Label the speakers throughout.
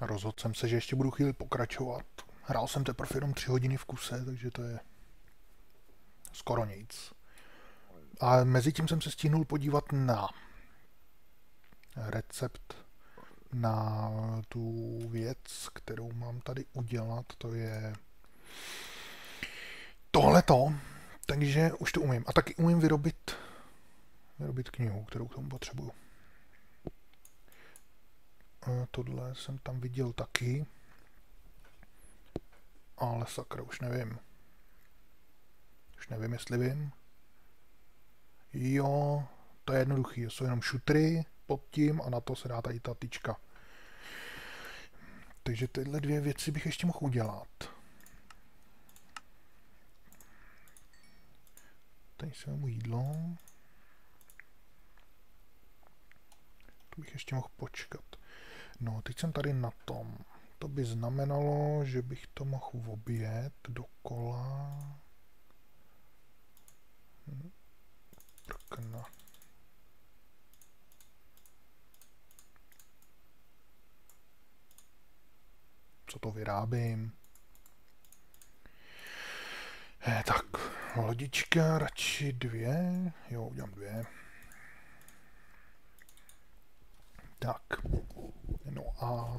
Speaker 1: Rozhodl jsem se, že ještě budu chvíli pokračovat. Hrál jsem teprve jenom 3 hodiny v kuse, takže to je skoro nic. A mezi tím jsem se stihnul podívat na recept na tu věc, kterou mám tady udělat. To je tohleto. Takže už to umím. A taky umím vyrobit knihu, kterou k tomu potřebuju. A tohle jsem tam viděl taky. Ale sakra, už nevím. Už nevím, jestli vím. Jo, to je jednoduchý. Jsou jenom šutry pod tím a na to se dá tady ta tyčka. Takže tyhle 2 věci bych ještě mohl udělat. Tady si vezmu jídlo. To bych ještě mohl počkat. No, teď jsem tady na tom. To by znamenalo, že bych to mohl objet dokola. Prkna. Co to vyrábím? Tak, lodička, radši 2. Jo, udělám 2. Tak. No a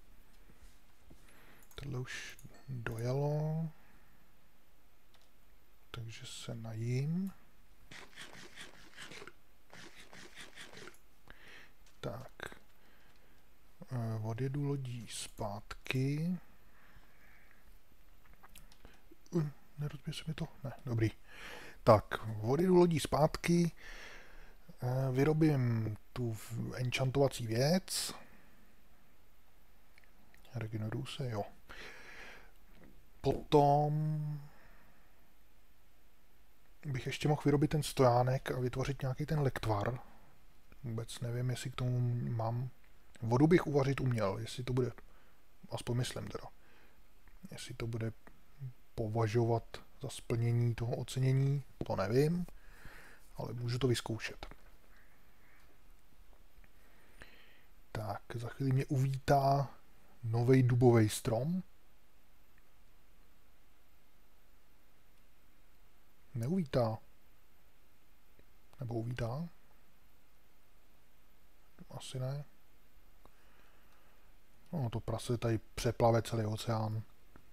Speaker 1: tohle už dojelo. Takže se najím. Tak. Odjedu lodí zpátky. Nerozbije se mi to? Ne, dobrý. Tak, odjedu lodí zpátky. Vyrobím tu enchantovací věc. Regeneruju se, jo. Potom bych ještě mohl vyrobit ten stojánek a vytvořit nějaký ten lektvar. Vůbec nevím, jestli k tomu mám. Vodu bych uvařit uměl, jestli to bude, aspoň myslím teda, jestli to bude považovat za splnění toho ocenění, to nevím, ale můžu to vyzkoušet. Tak, za chvíli mě uvítá nový dubový strom. Neuvítá. Nebo uvítá? Asi ne. No, to prase tady přeplave celý oceán.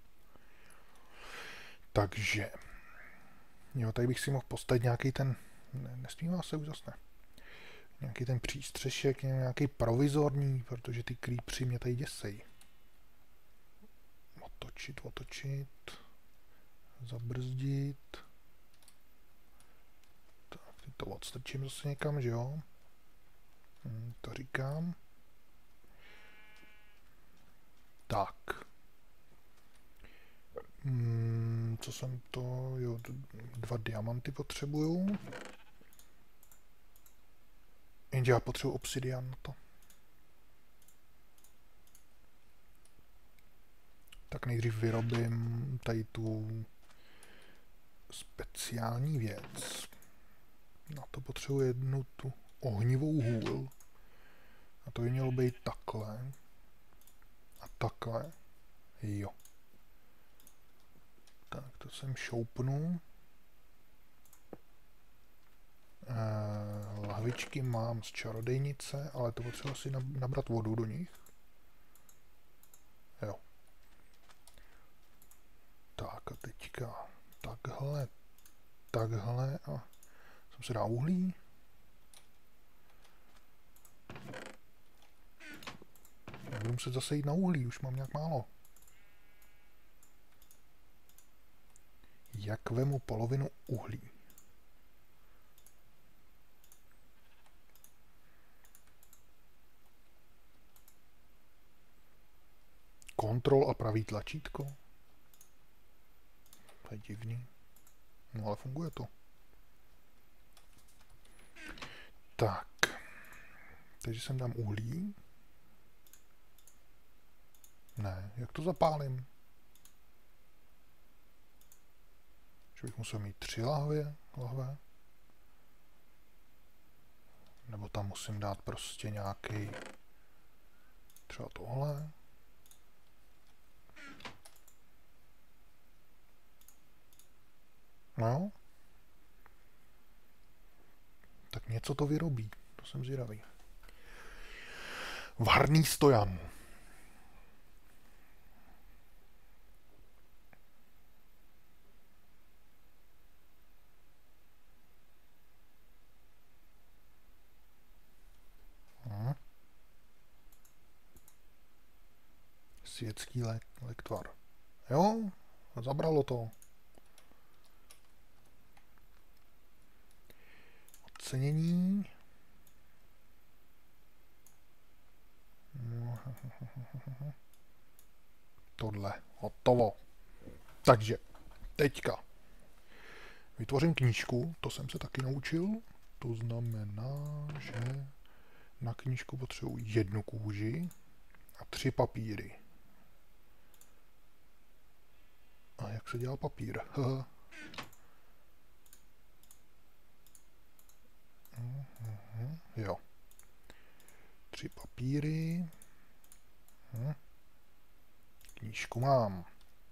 Speaker 1: Takže. Jo, tady bych si mohl postavit nějaký ten. Nesmívá se úžasné. Nějaký ten přístřešek, nějaký provizorní, protože ty creepři mě tady děsej. Otočit. Zabrzdit. Tak, teď to odstrčím zase někam, že jo? To říkám. Tak. Co jsem to... Jo, 2 diamanty potřebuju. Jenže já potřebuji obsidian na to. Tak nejdřív vyrobím tady tu speciální věc. Na to potřebuji jednu tu ohnivou hůl. A to by mělo být takhle. A takhle. Jo. Tak, to sem šoupnu. Lahvičky mám z čarodejnice, ale to potřeba si nabrat vodu do nich. Jo. Tak a teďka takhle a jsem si dá uhlí. Já budu muset zase jít na uhlí, už mám nějak málo. Jak vemu polovinu uhlí? Kontrol a pravý tlačítko? To je divný. No ale funguje to. Tak. Takže sem dám uhlí. Ne, jak to zapálím? Že bych musel mít 3 lahve. Nebo tam musím dát prostě nějaký třeba tohle. No. Tak něco to vyrobí. To jsem zvědavý. Varný stojan. Světský lektvar. Jo, zabralo to. Ocenění. Tohle, hotovo. Takže, teďka. Vytvořím knížku, to jsem se taky naučil. To znamená, že na knížku potřebuji 1 kůži a 3 papíry. A jak se dělá papír? Jo. 3 papíry. Knížku mám.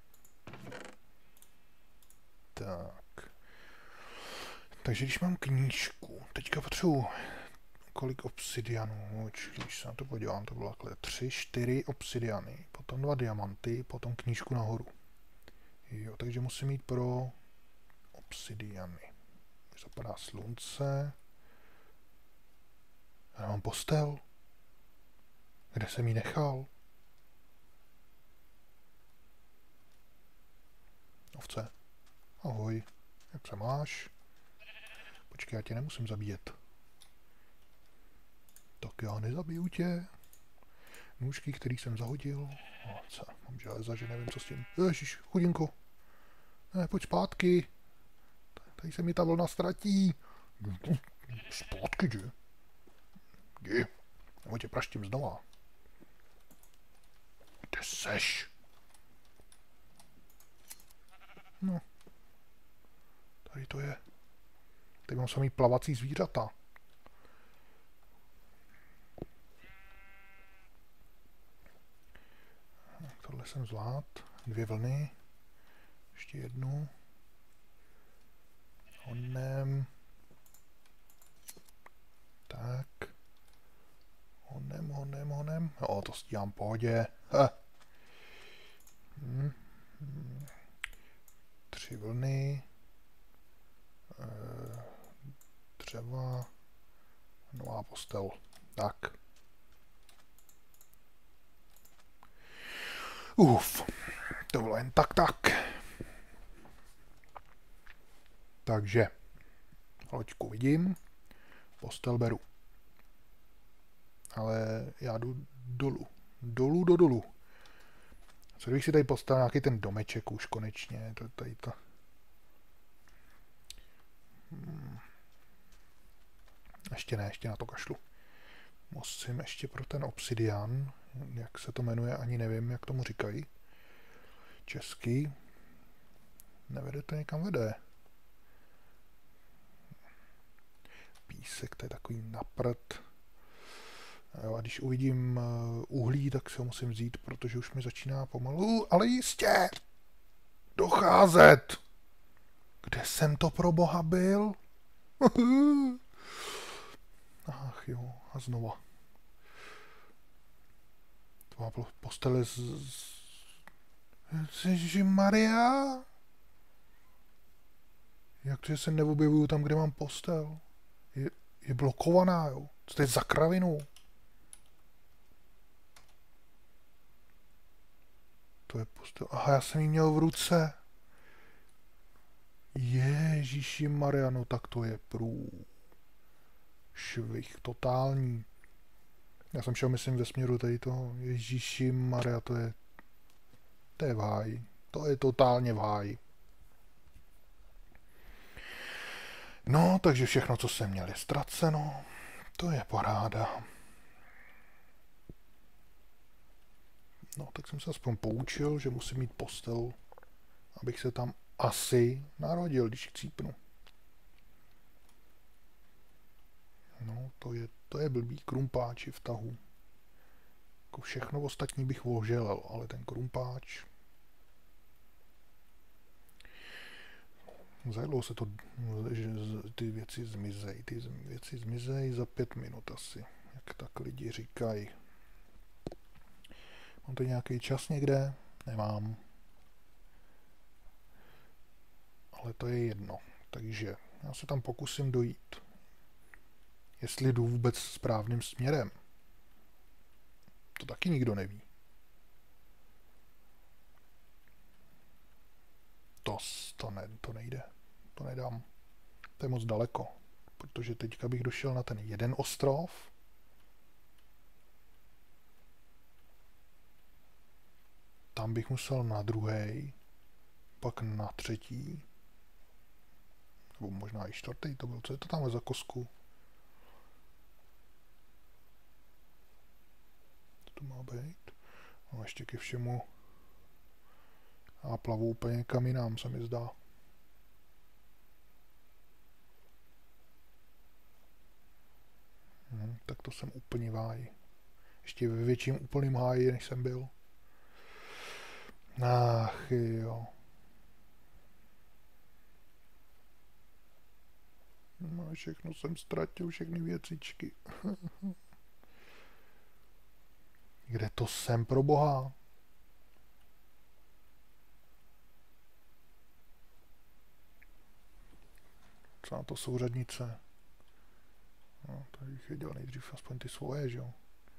Speaker 1: Tak. Takže když mám knížku, teďka potřebuji kolik obsidianů, když se na to podívám, to bylo takhle 3, 4 obsidiany, potom 2 diamanty, potom knížku nahoru. Jo, takže musím jít pro obsidiany. Zapadá slunce. Já mám postel. Kde jsem ji nechal? Ovce. Ahoj. Jak se máš? Počkej, já tě nemusím zabíjet. Tak já nezabiju tě. Nůžky, který jsem zahodil. Co? Mám železa, že nevím, co s tím. Ježiš, chudinko. Ne, pojď zpátky. Tady se mi ta vlna ztratí. Zpátky, jdi. Jdi. Nebo tě praštím znova. Kde seš? No. Tady to je. Tady mám samý plavací zvířata. Tohle jsem zvlád. 2 vlny. Ještě 1. Honem. Tak. Honem. Jo, to stíhám v pohodě. 3 vlny. Dřeva. Nová postel. Tak. To bylo jen tak. Takže. Loďku vidím. Postel beru. Ale já jdu dolů. Dolů. Co kdybych si tady postavil nějaký ten domeček už konečně. Tady to. Ještě na to kašlu. Musím ještě pro ten obsidian, jak se to jmenuje, ani nevím, jak tomu říkají. Český. Nevede to někam vede. Písek, to je takový naprd. Jo, a když uvidím uhlí, tak se ho musím vzít, protože už mi začíná pomalu, ale jistě docházet. Kde jsem to pro boha byl? Ach jo, a znova. To má postele Ježišmarja? Jak to, že se neobjevuju tam, kde mám postel? Je blokovaná, jo? Co to je za kravinu? To je postel. Aha, já jsem ji měl v ruce. Ježišmarja, no tak to je švih totální. Já jsem šel, myslím, ve směru tady toho. Ježišmarja, to je v háji. To je totálně v háji. No, takže všechno, co jsem měl, je ztraceno. To je paráda. No, tak jsem se aspoň poučil, že musím mít postel, abych se tam asi narodil, když chcípnu. No, to je blbý krumpáči v tahu. Jako všechno ostatní bych oželel, ale ten krumpáč... Zajelo se to, že ty věci zmizej. Ty věci zmizej za 5 minut asi, jak tak lidi říkají. Mám to nějaký čas někde? Nemám. Ale to je jedno. Takže já se tam pokusím dojít. Jestli jdu vůbec správným směrem. To taky nikdo neví. To nejde. To nedám. To je moc daleko. Protože teďka bych došel na ten jeden ostrov. Tam bych musel na druhý. Pak na třetí. Nebo možná i čtvrtý to byl. Co je to tam za kosku? Co to má být? No ještě ke všemu. A plavu úplně kam jinam, se mi zdá. Tak to jsem úplně v háji. Ještě ve větším úplným háji, než jsem byl. Ach jo. No, všechno jsem ztratil, všechny věcičky. Kde to jsem, pro boha? Co na to souřadnice? No, tady bych věděl nejdřív aspoň ty svoje, že jo?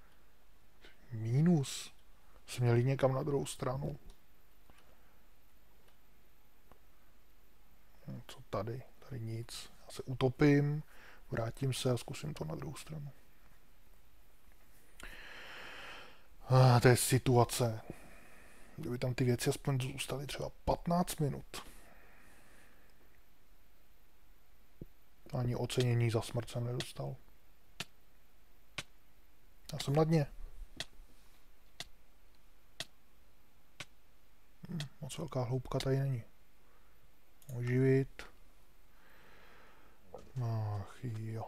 Speaker 1: Mínus. Směli někam na druhou stranu. No, co tady? Tady nic. Já se utopím, vrátím se a zkusím to na druhou stranu. To je situace. Kdyby tam ty věci aspoň zůstaly třeba 15 minut. Ani ocenění za smrt jsem nedostal. Já jsem na dně. Moc velká hloubka tady není. Oživit. Ach jo.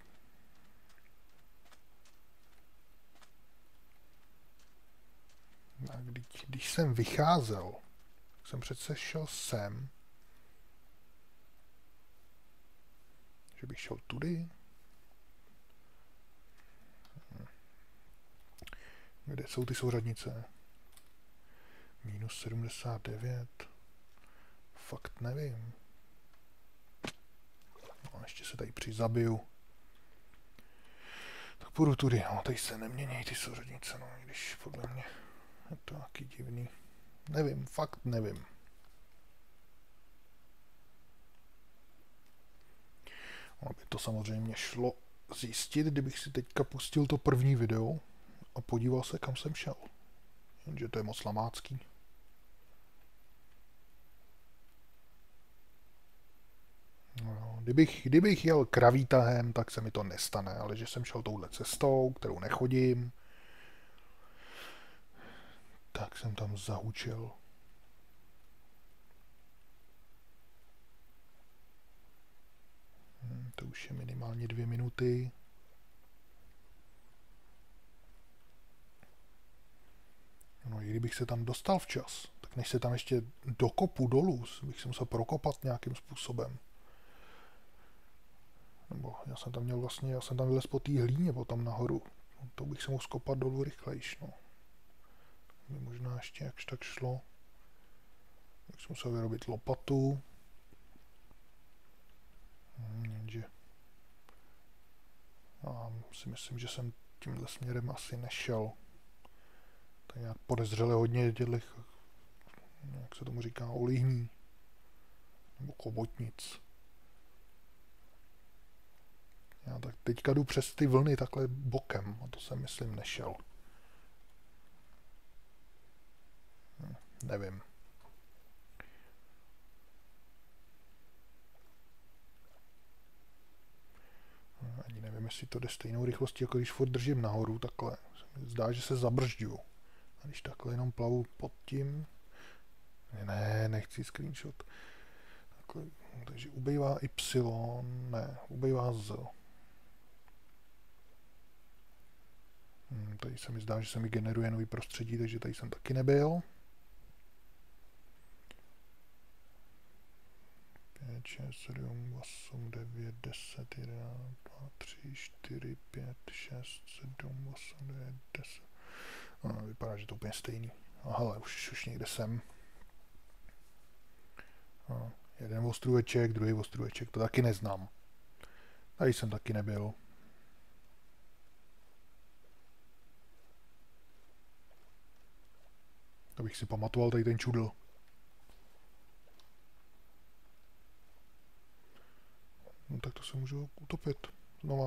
Speaker 1: A když jsem vycházel, jsem přece šel sem. Že bych šel tudy. Kde jsou ty souřadnice? Minus 79. Fakt nevím. No, ještě se tady přizabiju. Tak půjdu tudy. No, tady se nemění ty souřadnice. No, když podle mě je to taky divný. Nevím, fakt nevím. Ono by to samozřejmě šlo zjistit, kdybych si teďka pustil to první video a podíval se, kam jsem šel. Jenže to je moc lamácký. No, kdybych jel kravítahem, tak se mi to nestane, ale že jsem šel touhle cestou, kterou nechodím, tak jsem tam zahučil. To už je minimálně 2 minuty. No i kdybych se tam dostal včas, tak než se tam ještě dokopu dolů, bych se musel prokopat nějakým způsobem. Nebo já jsem tam vylez po té hlíně potom nahoru. No, to bych se mohl skopat dolů rychlejš, no. By možná ještě jakž tak šlo. Tak jsem musel vyrobit lopatu. Jenže já si myslím, že jsem tímhle směrem asi nešel. Tak nějak podezřele hodně těch, jak se tomu říká, olihní. Nebo kobotnic. Já tak teďka jdu přes ty vlny takhle bokem a to jsem myslím nešel. Nevím. Ani nevím, jestli to jde stejnou rychlostí, jako když furt držím nahoru takhle. Zdá, že se zabržďuju. A když takhle jenom plavu pod tím... Ne, nechci screenshot. Takhle, takže ubejvá Y, ne, ubejvá Z. Tady se mi zdá, že se mi generuje nový prostředí, takže tady jsem taky nebyl. 5, 5, 6, 7, 8, 9, 10, 11, 2, 3, 4, 5, 6, 7, 8, 9, 10. No, vypadá, že to úplně stejný. A hele, už někde jsem. No, jeden ostrůveček, druhý ostrůveček, to taky neznám. Tady jsem taky nebyl. To bych si pamatoval tady ten čudl. No tak to se můžu utopit znova.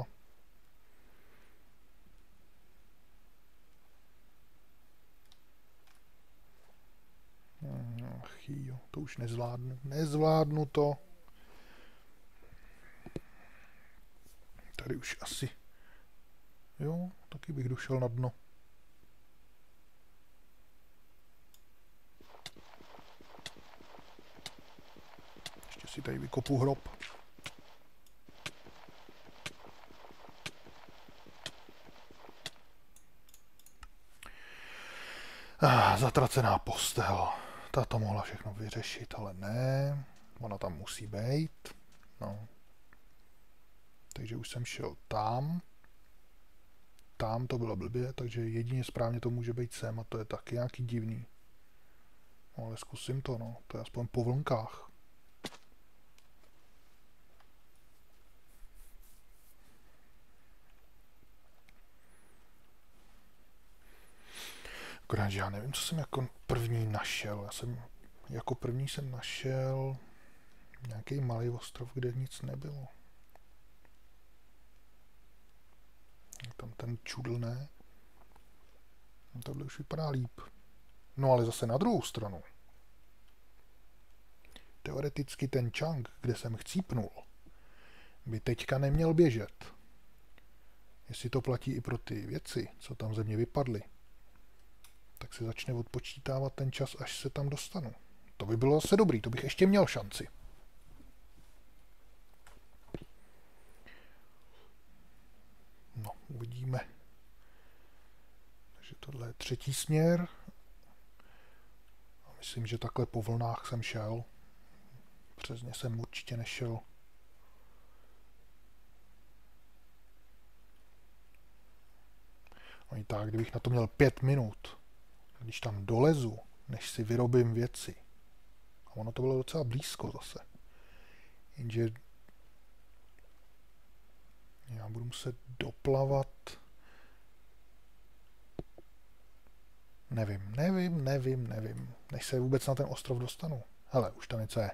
Speaker 1: Ach jo, to už nezvládnu. Nezvládnu to. Tady už asi. Jo, taky bych došel na dno. Ještě si tady vykopu hrob. Zatracená postel. Ta to mohla všechno vyřešit, ale ne. Ona tam musí být. No. Takže už jsem šel tam. Tam to bylo blbě, takže jedině správně to může být sem a to je taky nějaký divný. No ale zkusím to, no. To je aspoň po vlnkách. Akorát, že já nevím, co jsem jako první našel. Jako první jsem našel nějaký malý ostrov, kde nic nebylo. Tam ten čudl, ne? No, tohle už vypadá líp. No ale zase na druhou stranu. Teoreticky ten čang, kde jsem chcípnul, by teďka neměl běžet. Jestli to platí i pro ty věci, co tam ze mě vypadly, tak se začne odpočítávat ten čas, až se tam dostanu. To by bylo zase dobrý, to bych ještě měl šanci. No, uvidíme. Takže tohle je třetí směr. A myslím, že takhle po vlnách jsem šel. Přes ně jsem určitě nešel. Oni tak, kdybych na to měl 5 minut, když tam dolezu, než si vyrobím věci. A ono to bylo docela blízko zase. Jenže já budu muset doplavat. Nevím. Než se vůbec na ten ostrov dostanu. Hele, už tam něco je.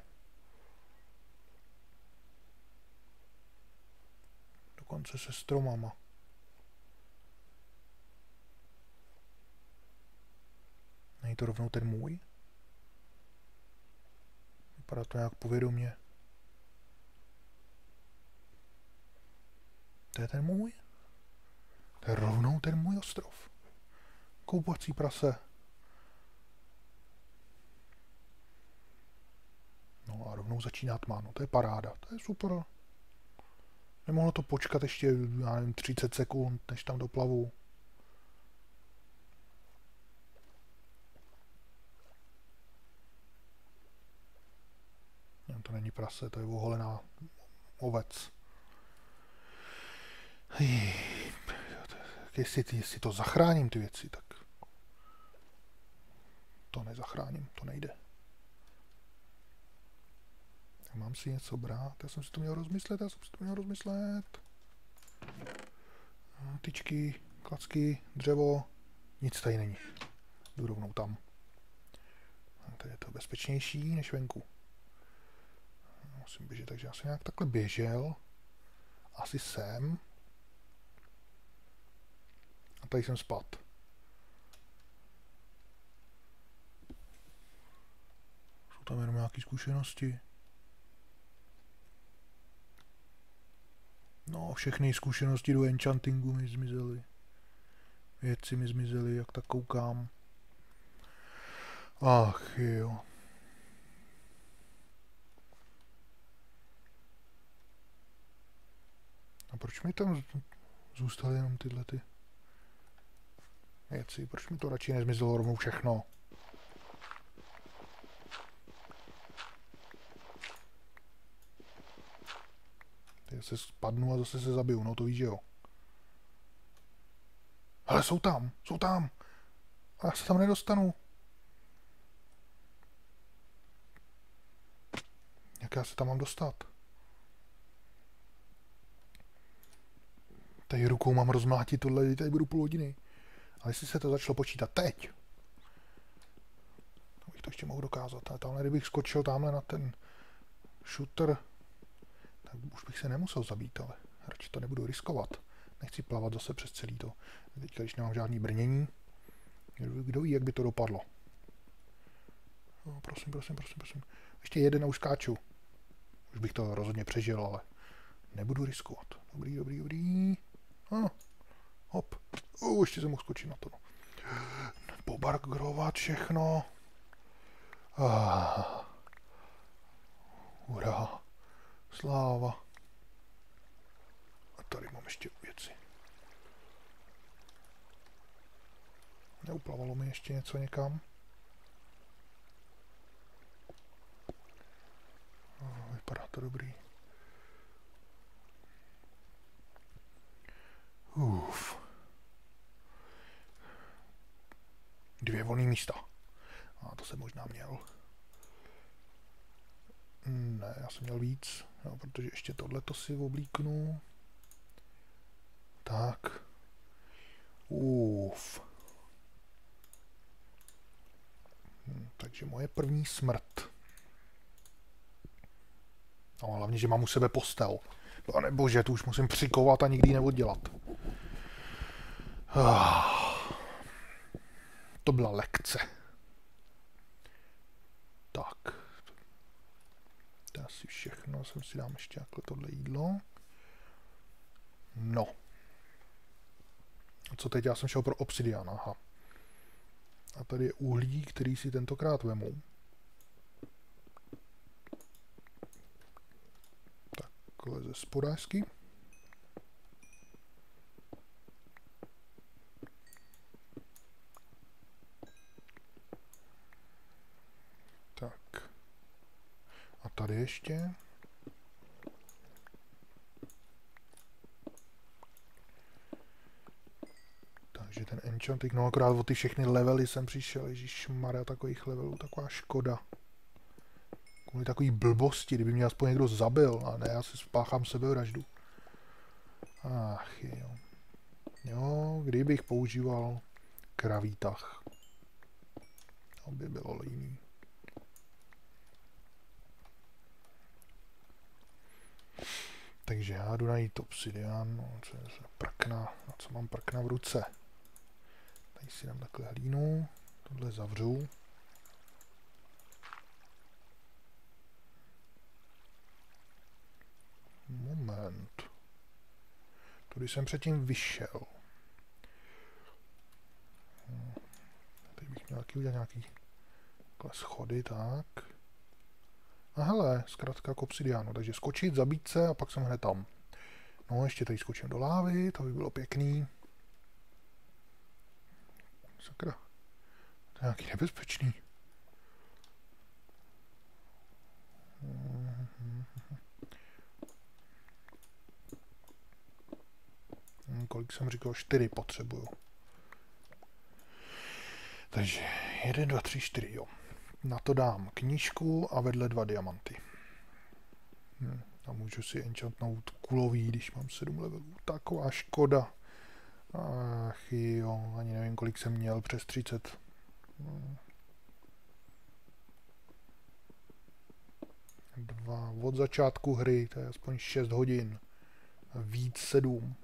Speaker 1: Dokonce se stromama. Není to rovnou ten můj? Vypadá to nějak povědomě. To je ten můj? To je rovnou ten můj ostrov. Koupací prase. No a rovnou začíná tma. No to je paráda. To je super. Nemohlo to počkat ještě, já nevím, 30 sekund, než tam doplavu. To není prase, to je oholená ovec. Jestli to zachráním ty věci, tak to nezachráním, to nejde. Tak mám si něco brát, já jsem si to měl rozmyslet. Tyčky, klacky, dřevo, nic tady není. Jdu rovnou tam. Tady je to bezpečnější než venku. Musím běžet, takže já jsem nějak takhle běžel. Asi sem. A tady jsem spad. Jsou tam jenom nějaké zkušenosti. No, všechny zkušenosti do enchantingu mi zmizely. Věci mi zmizely, jak tak koukám. Ach jo. A proč mi tam zůstaly jenom tyhle ty věci? Proč mi to radši nezmizelo rovnou všechno? Zase spadnu a zase se zabiju, no to víš, že jo. Ale jsou tam. A já se tam nedostanu. Jak já se tam mám dostat? Tady rukou mám rozmlátit tohle, tady budu půl hodiny. Ale jestli se to začalo počítat teď, to bych to ještě mohl dokázat. Ale tamhle, kdybych skočil tamhle na ten shooter, tak už bych se nemusel zabít, ale radši to nebudu riskovat. Nechci plavat zase přes celý to. Teďka, když nemám žádný brnění, kdo ví, jak by to dopadlo. No, prosím. Ještě jeden a už skáču. Už bych to rozhodně přežil, ale nebudu riskovat. Dobrý. Hop. Ještě jsem mohl skočit na to. Pobargrovat všechno. Hurá. Sláva. A tady mám ještě věci. Neuplavalo mi ještě něco někam. Vypadá to dobrý. Dvě volné místa. A to jsem možná měl. Ne, já jsem měl víc, jo, protože ještě tohleto si oblíknu. Tak. Takže moje první smrt. No, hlavně, že mám u sebe postel. Pane bože, tu už musím přikovat a nikdy ji neoddělat. To byla lekce. Tak. To je asi všechno. Jsem si dám ještě takhle tohle jídlo. No. A co teď? Já jsem šel pro obsidian. Aha. A tady je uhlí, který si tentokrát vemu. Takhle ze spodásky. Tak. A tady ještě. Takže ten enchanting, no akorát o ty všechny levely jsem přišel, ježišmarja, takových levelů, taková škoda. Kvůli takový blbosti, kdyby mě aspoň někdo zabil, a ne, já si spáchám sebevraždu. Ach jo. Jo, kdybych používal kraví tah. To by bylo líný. Takže já jdu najít obsidian, no, co je prkna, na co mám prkna v ruce. Tady si dám takhle hlínu, tohle zavřu. Moment. Tudy jsem předtím vyšel. Teď bych měl taky udělat nějaký schody, tak. A hele, zkrátka k obsidiánu, takže skočit, zabít se a pak jsem hned tam. No, ještě tady skočím do lávy, to by bylo pěkný. Sakra, to je nějaký nebezpečný. Kolik jsem říkal? 4 potřebuju. Takže 1, 2, 3, 4, jo. Na to dám knížku a vedle 2 diamanty. A můžu si enchantnout kulový, když mám 7 levelů. Taková škoda. Ach jo, ani nevím, kolik jsem měl, přes 30. Dva od začátku hry, to je aspoň 6 hodin. Víc 7.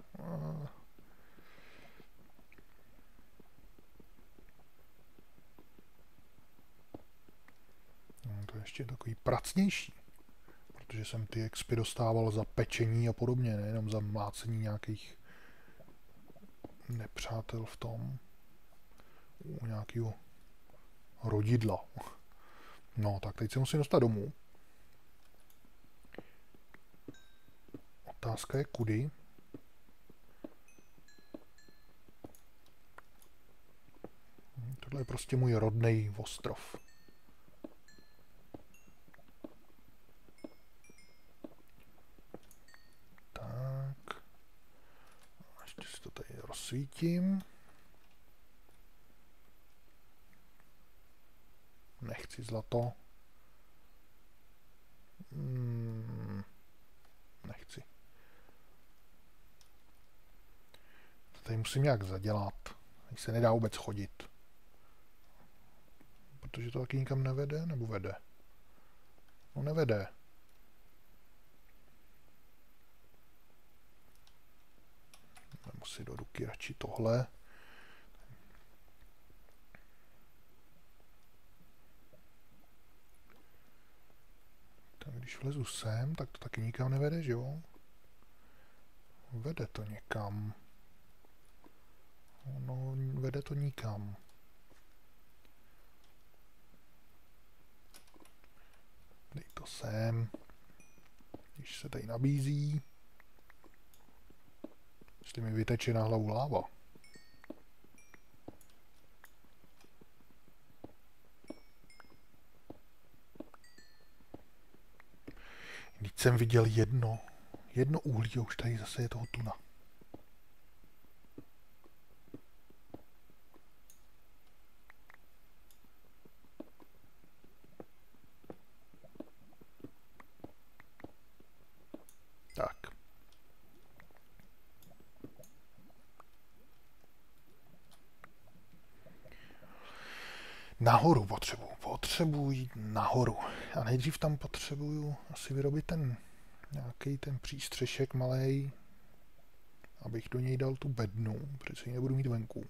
Speaker 1: To je ještě takový pracnější, protože jsem ty expy dostával za pečení a podobně, nejenom za mlácení nějakých nepřátel v tom, u nějakého rodidla. No, tak teď se musím dostat domů. Otázka je kudy. Tohle je prostě můj rodnej ostrov. svítím. Nechci zlato. Nechci. To tady musím nějak zadělat. Tady se nedá vůbec chodit. Protože to taky nikam nevede, nebo vede? No nevede. Vemu si do ruky radši tohle. Tak když vlezu sem, tak to taky nikam nevede, že jo? Vede to někam. No, vede to nikam. Dej to sem. Když se tady nabízí. Jestli mi vyteče na hlavu láva. Když jsem viděl jedno uhlí a už tady zase je toho tuna. Tak. Nahoru potřebuji jít nahoru. A nejdřív tam potřebuju asi vyrobit nějaký ten přístřešek malej, abych do něj dal tu bednu, protože ji nebudu mít venku.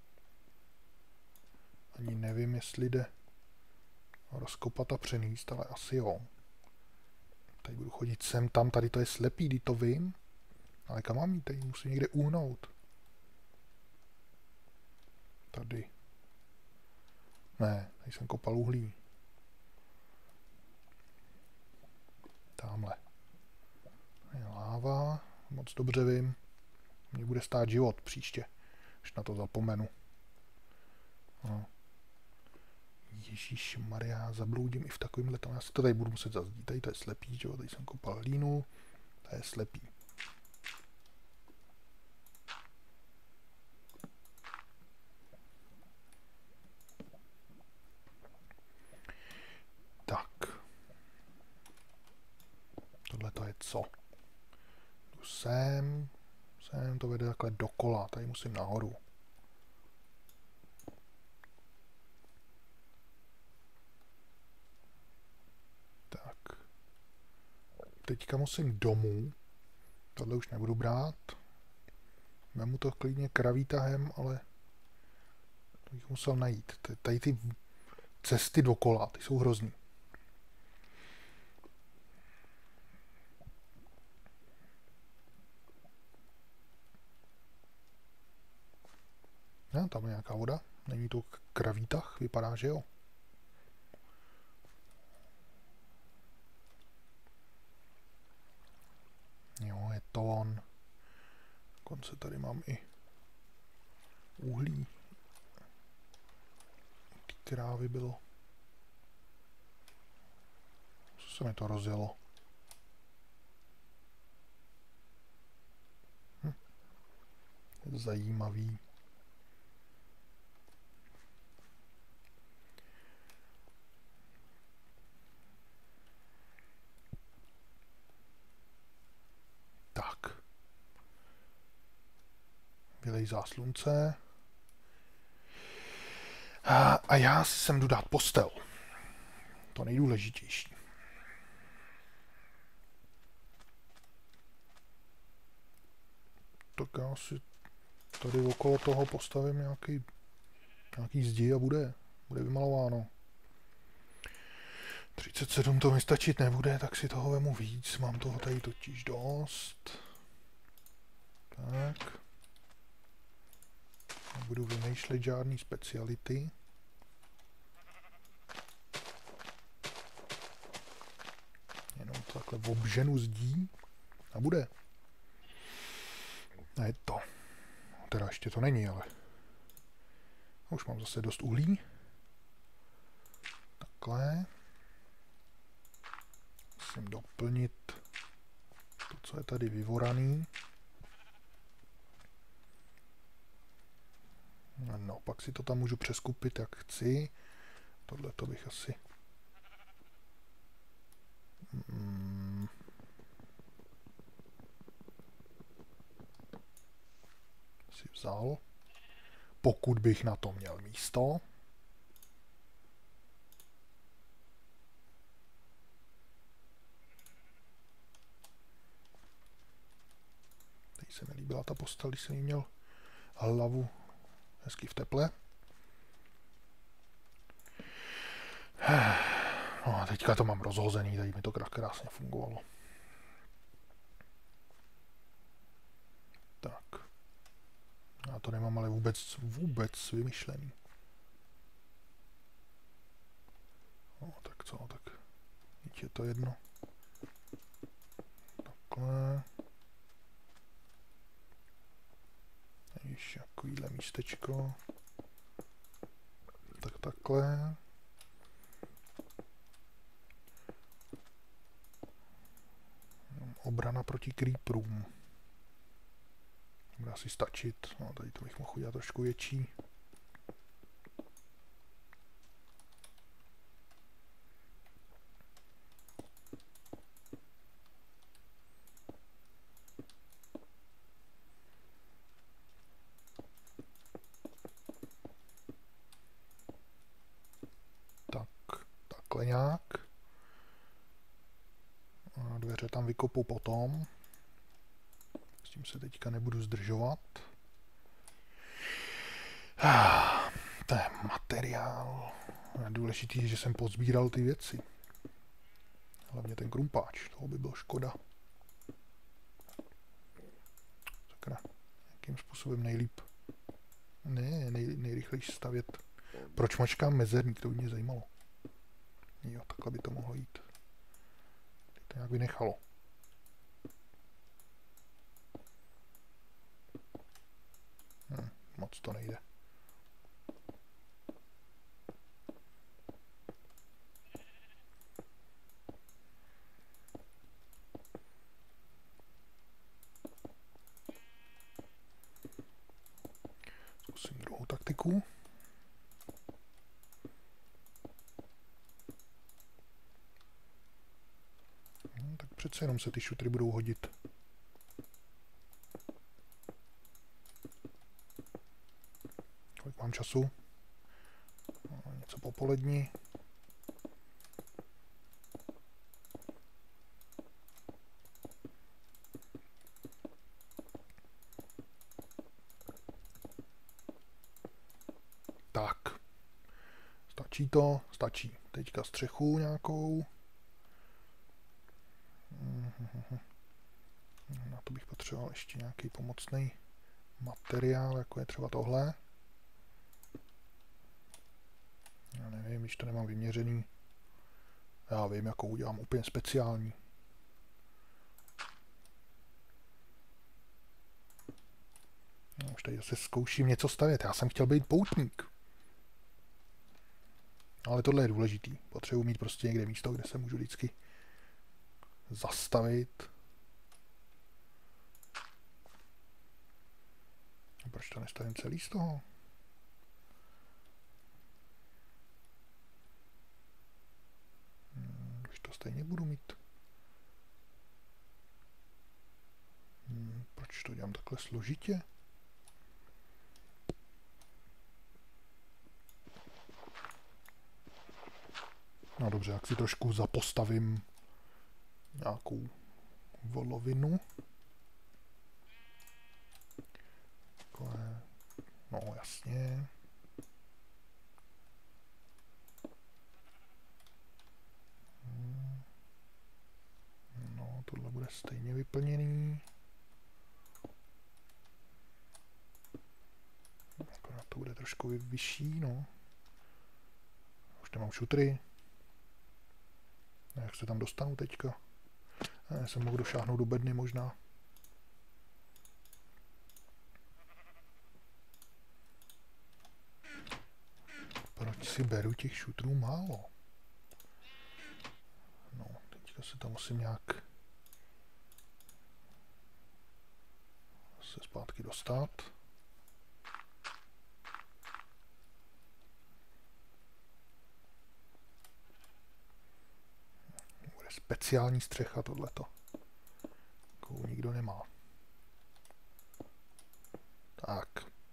Speaker 1: Ani nevím, jestli jde rozkopat a přenést, ale asi jo. Tady budu chodit sem, tam, tady to je slepý, kdy to vím. Ale kam mám jít? Tady musím někde uhnout. Tady. Ne, tady jsem kopal uhlí. Tamhle. Tady je láva, moc dobře vím. Mě bude stát život příště, až na to zapomenu. No. Ježíšmarja, zabloudím i v takovýmhle tom. Já si to tady budu muset zazdít. Tady to je slepý, že jo? Tady jsem kopal hlínu. To je slepý. Tak. Tohle to je co? Jdu sem to vede takhle dokola. Tady musím nahoru. Teďka musím domů. Tohle už nebudu brát. Vemu to klidně kravýtahem, ale to bych musel najít. Tady ty cesty dokola, ty jsou hrozný. Ne, tam je nějaká voda. Není to kravýtah, vypadá, že jo. Jo, je to on. Dokonce tady mám i uhlí. Ty krávy bylo. Co se mi to rozjelo? Zajímavý. Vylejzá slunce. A já si sem jdu dát postel. To nejdůležitější. Tak já si tady okolo toho postavím nějaký zdi a bude vymalováno. 37 to mi stačit nebude, tak si toho vemu víc. Mám toho tady totiž dost. Tak. Nebudu vymýšlet žádný speciality. Jenom to takhle obženu zdí a bude. A je to. Teda ještě to není, ale už mám zase dost uhlí. Takhle. Musím doplnit to, co je tady vyvoraný. No, pak si to tam můžu přeskupit, jak chci. Tohle to bych asi... si vzal. Pokud bych na to měl místo. Teď se mi líbila ta postel, když jsem jí měl hlavu hezky v teple. No a teďka to mám rozhozený, tady mi to krásně fungovalo. Tak. Já to nemám ale vůbec vymyšlený. No tak co, tak teď je to jedno. Takhle. Ještě takovýhle místečko. Tak takhle. Obrana proti creeperům. Bude asi stačit. No, tady to bych mohl udělat trošku větší. Tak, takhle nějak. A dveře tam vykopu potom. S tím se teďka nebudu zdržovat. To je materiál. Důležitý je, že jsem pozbíral ty věci. Hlavně ten krumpáč, toho by bylo škoda. Sakra, jakým způsobem nejlíp? Ne, nejrychlejší stavět. Proč mačkám mezerník, to by mě zajímalo. Jo, takhle by to mohlo jít. Teď to nějak vynechalo. Moc to nejde. Zkusím druhou taktiku. Tak přece jenom se ty šutry budou hodit. Kolik mám času? Něco popolední. Tak. Stačí to? Stačí. Teďka střechu nějakou. Na to bych potřeboval ještě nějaký pomocný materiál, jako je třeba tohle. Já nevím, když to nemám vyměřený. Já vím, jakou udělám úplně speciální. No, už tady zase zkouším něco stavět. Já jsem chtěl být poutník. Ale tohle je důležitý. Potřebuji mít prostě někde místo, kde se můžu vždycky zastavit. Proč to nestavím celý z toho? Už to stejně budu mít. Proč to dělám takhle složitě? No dobře, jak si trošku zapostavím nějakou volovinu. Takhle. No jasně. No, tohle bude stejně vyplněný. Akorát to bude trošku vyšší, no. Už nemám šutry. Jak se tam dostanu teďka? Já jsem mohl došáhnout do bedny možná. Proč si beru těch šutrů málo? No, teďka se tam musím nějak se zpátky dostat. Speciální střecha tohleto. Takovou nikdo nemá. Tak.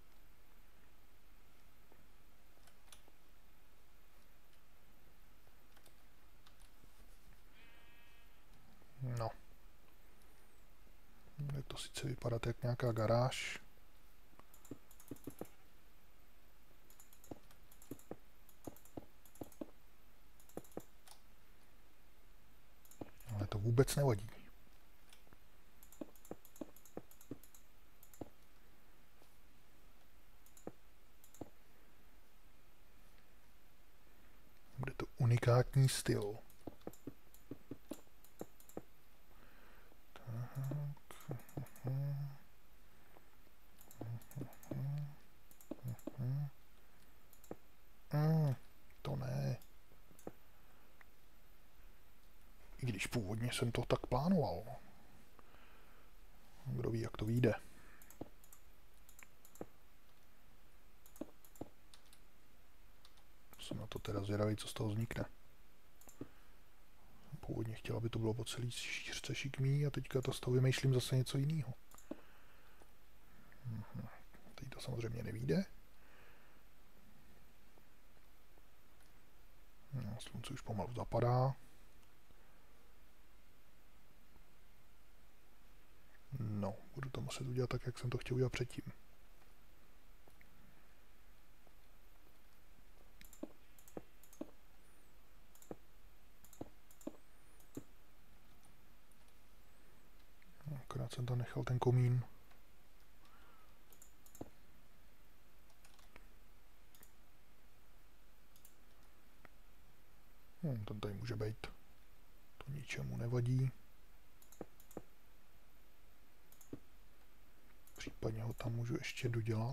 Speaker 1: No. Bude to sice vypadat jak nějaká garáž. Ale to vůbec nevadí. Bude to unikátní styl. To ne. I když původně jsem to tak plánoval. Kdo ví, jak to vyjde. Jsem na to teda zvědavý, co z toho vznikne. Původně chtěl, aby to bylo po celý šířce šikmý a teďka to z toho vymýšlím zase něco jiného. Teď to samozřejmě nevyjde. No, slunce už pomalu zapadá. No, budu to muset udělat tak, jak jsem to chtěl udělat předtím. Akorát jsem tam nechal ten komín. Ten tady může být. To ničemu nevadí. Případně ho tam můžu ještě dodělat.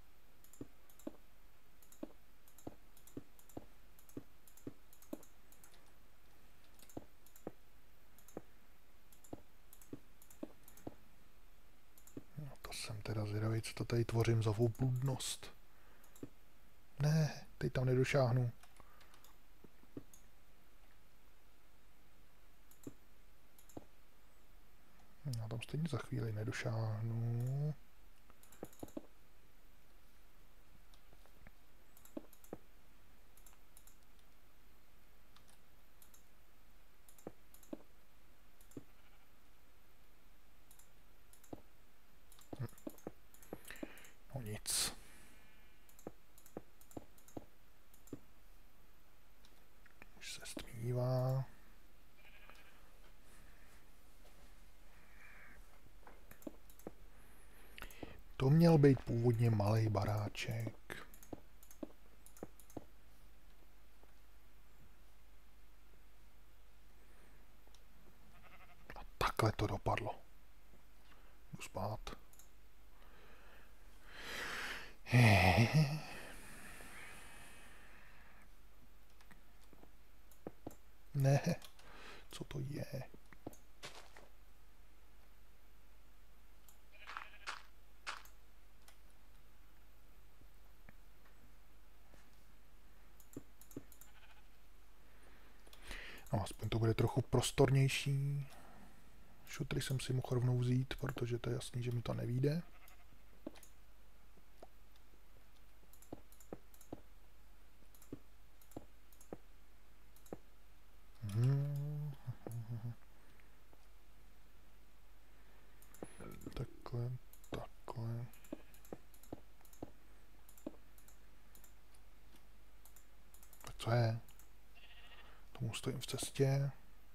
Speaker 1: No to jsem teda zvědavý, co to tady tvořím za obludnost. Ne, teď tam nedošáhnu. Já tam stejně za chvíli nedošáhnu. No nic. Už se stmívá. To měl být původně malý baráček. A takhle to dopadlo. Jdu spát. Ne, co to je? No, aspoň to bude trochu prostornější. Šutry jsem si mohl rovnou vzít, protože to je jasný, že mi to nevyjde. Takhle, takhle. Tak co je? Tomu stojím v cestě.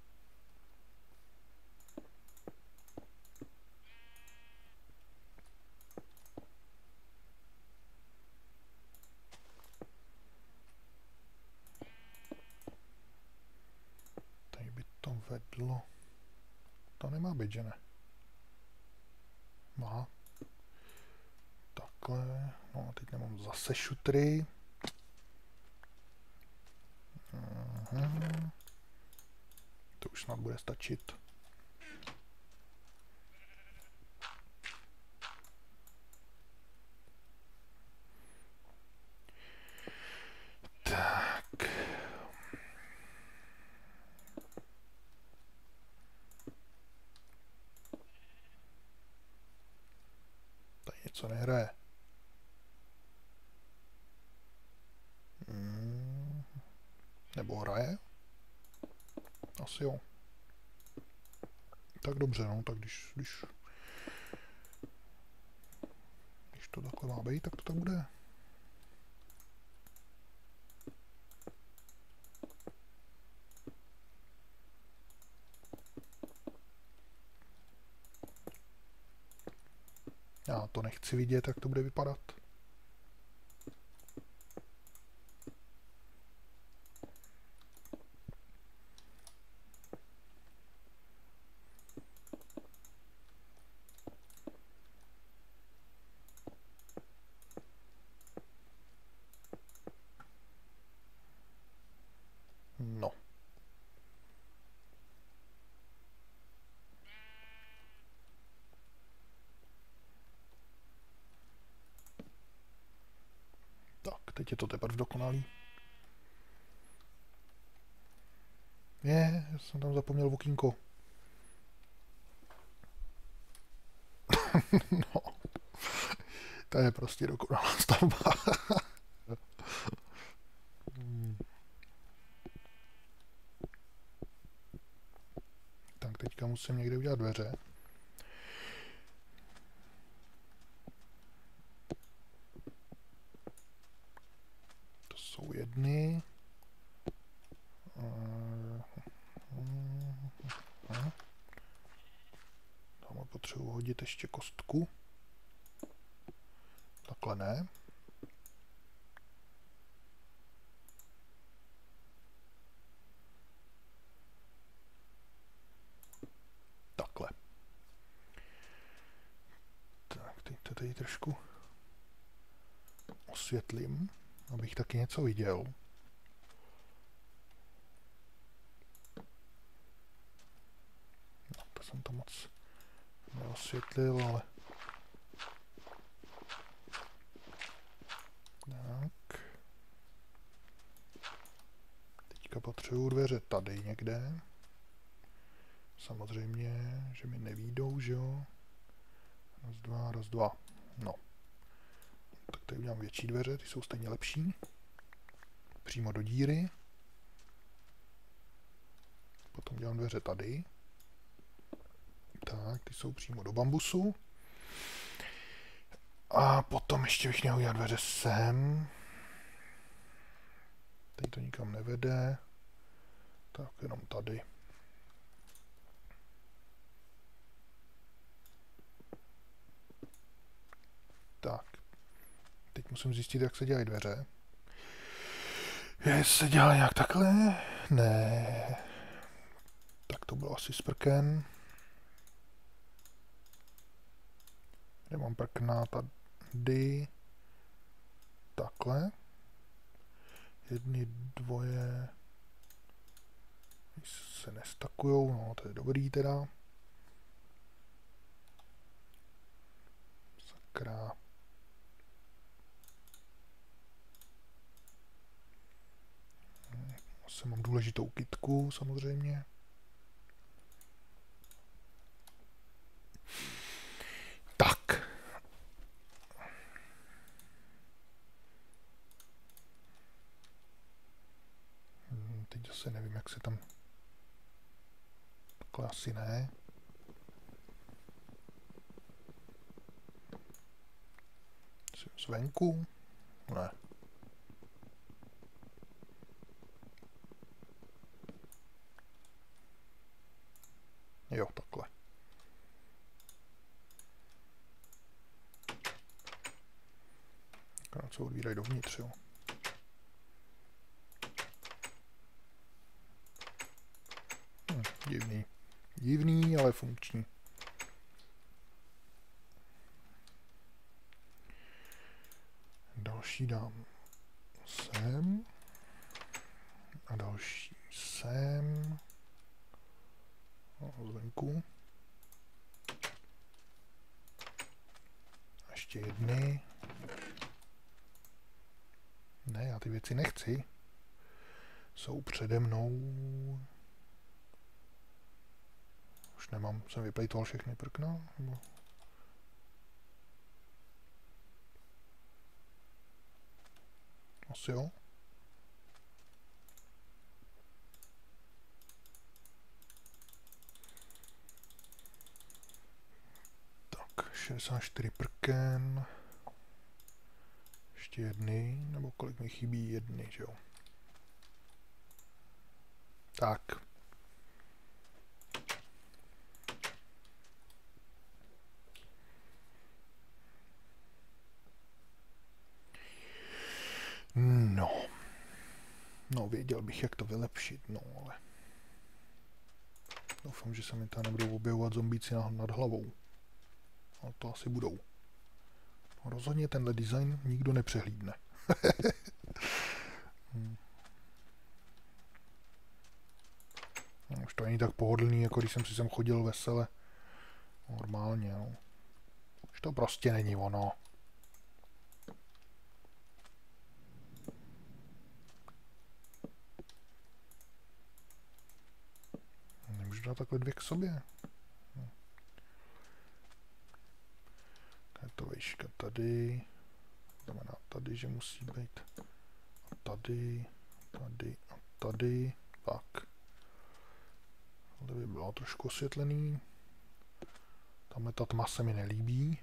Speaker 1: Tady by to vedlo. To nemá být, že ne? Má. Takhle. No a teď nemám zase šutry. To už snad bude stačit. Tak. se nehraje. Nebo hraje? Asi jo. Tak dobře, no, tak když to takhle má být, tak to tak bude. Já to nechci vidět, jak to bude vypadat. No. Tak, teď je to teprve dokonalý. Já jsem tam zapomněl okýnko. No. To je prostě dokonalá stavba. Tak, teďka musím někde udělat dveře. To jsou jedny. Tam potřebuji hodit ještě kostku. Takhle ne. Takhle. Tak, teď to tady trošku osvětlím, abych taky něco viděl. No, to jsem to moc neosvětlil, ale... Tak. Teďka potřebuji dveře tady někde. Samozřejmě, že mi nevídou, že jo. Raz, dva. No. Tak tady udělám větší dveře, ty jsou stejně lepší. Přímo do díry. Potom dělám dveře tady. Tak, ty jsou přímo do bambusu. A potom ještě bych měl udělat dveře sem. Teď to nikam nevede. Tak jenom tady. Tak. Teď musím zjistit, jak se dělají dveře. Jestli se dělá nějak takhle? Ne. Tak to bylo asi s prkem. Kde mám prkna? Tady. Takhle. Jedny, dvoje. Se nestakujou, no to je dobrý teda. Sakra. Asi mám důležitou kytku, samozřejmě. Tak. Teď zase nevím, jak se tam... Takhle asi ne. Zvenku? Ne. Jo, takhle. Akorát se odvírají dovnitř, jo. Divný. Divný, ale funkční. Další dám sem. A další sem. A zvenku. A ještě jedny. Ne, já ty věci nechci. Jsou přede mnou. Už nemám, jsem vyplejtoval všechny prkna. Nebo... Asi jo. Tak, 64 prken. Ještě jedny, nebo kolik mi chybí? Jedny, že jo. Tak. No, věděl bych, jak to vylepšit, no, ale... Doufám, že se mi tady nebudou objevovat zombíci nad hlavou. Ale to asi budou. Rozhodně tenhle design nikdo nepřehlídne. Už to není tak pohodlný, jako když jsem si sem chodil vesele. Normálně, no. Už to prostě není ono. Nemůžu dát takhle dvě k sobě. Je to výška tady. Znamená tady, že musí být. A tady, tady a tady. Tak. Tady by bylo trošku osvětlený. Tamhle ta tma se mi nelíbí.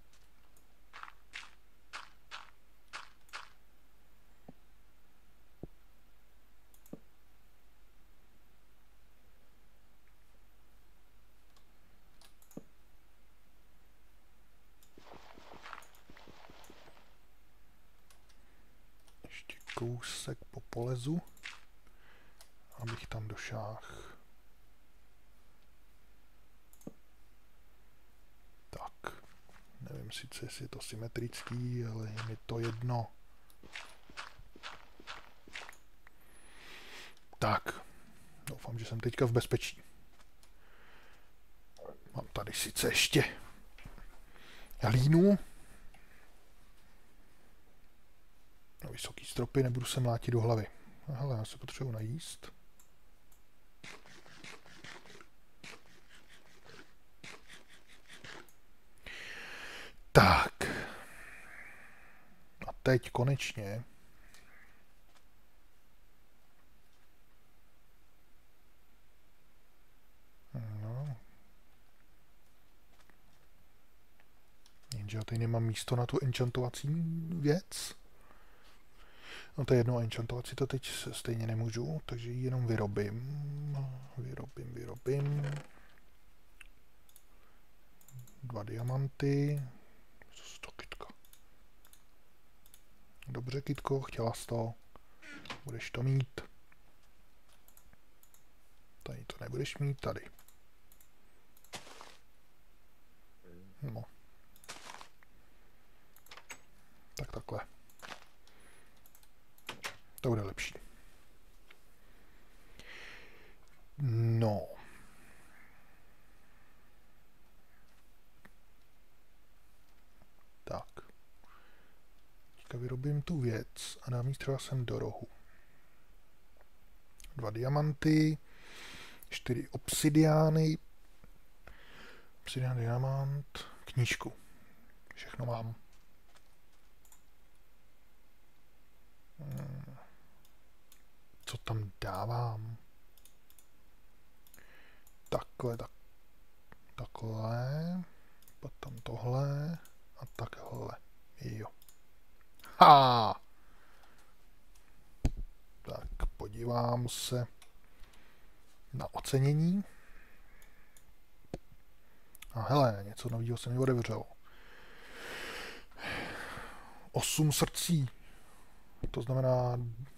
Speaker 1: Ještě kousek po polezu, abych tam došáhl. Tak, nevím sice, jestli je to symetrický, ale je mi to jedno. Tak, doufám, že jsem teďka v bezpečí. Mám tady sice ještě hlínu. No, vysoký stropy, nebudu se mlátit do hlavy. Hele, já se potřebuji najíst. Tak. A teď konečně. No. Jenže já tady nemám místo na tu enchantovací věc. No to je jedno, enchantovat si to teď stejně nemůžu, takže ji jenom vyrobím. Vyrobím. 2 diamanty. Co to, kytka? Dobře, kytko, chtěla jsi to. Budeš to mít. Tady to nebudeš mít, tady. No. Tak takhle. To bude lepší. No. Tak. Teďka vyrobím tu věc a dám ji třeba sem do rohu. 2 diamanty, 4 obsidiány, obsidián, diamant, knížku. Všechno mám. Co tam dávám? Takhle, takhle, potom tohle a takhle. Jo. Ha! Tak, podívám se na ocenění. A hele, něco nového se mi odevřelo. 8 srdcí. To znamená...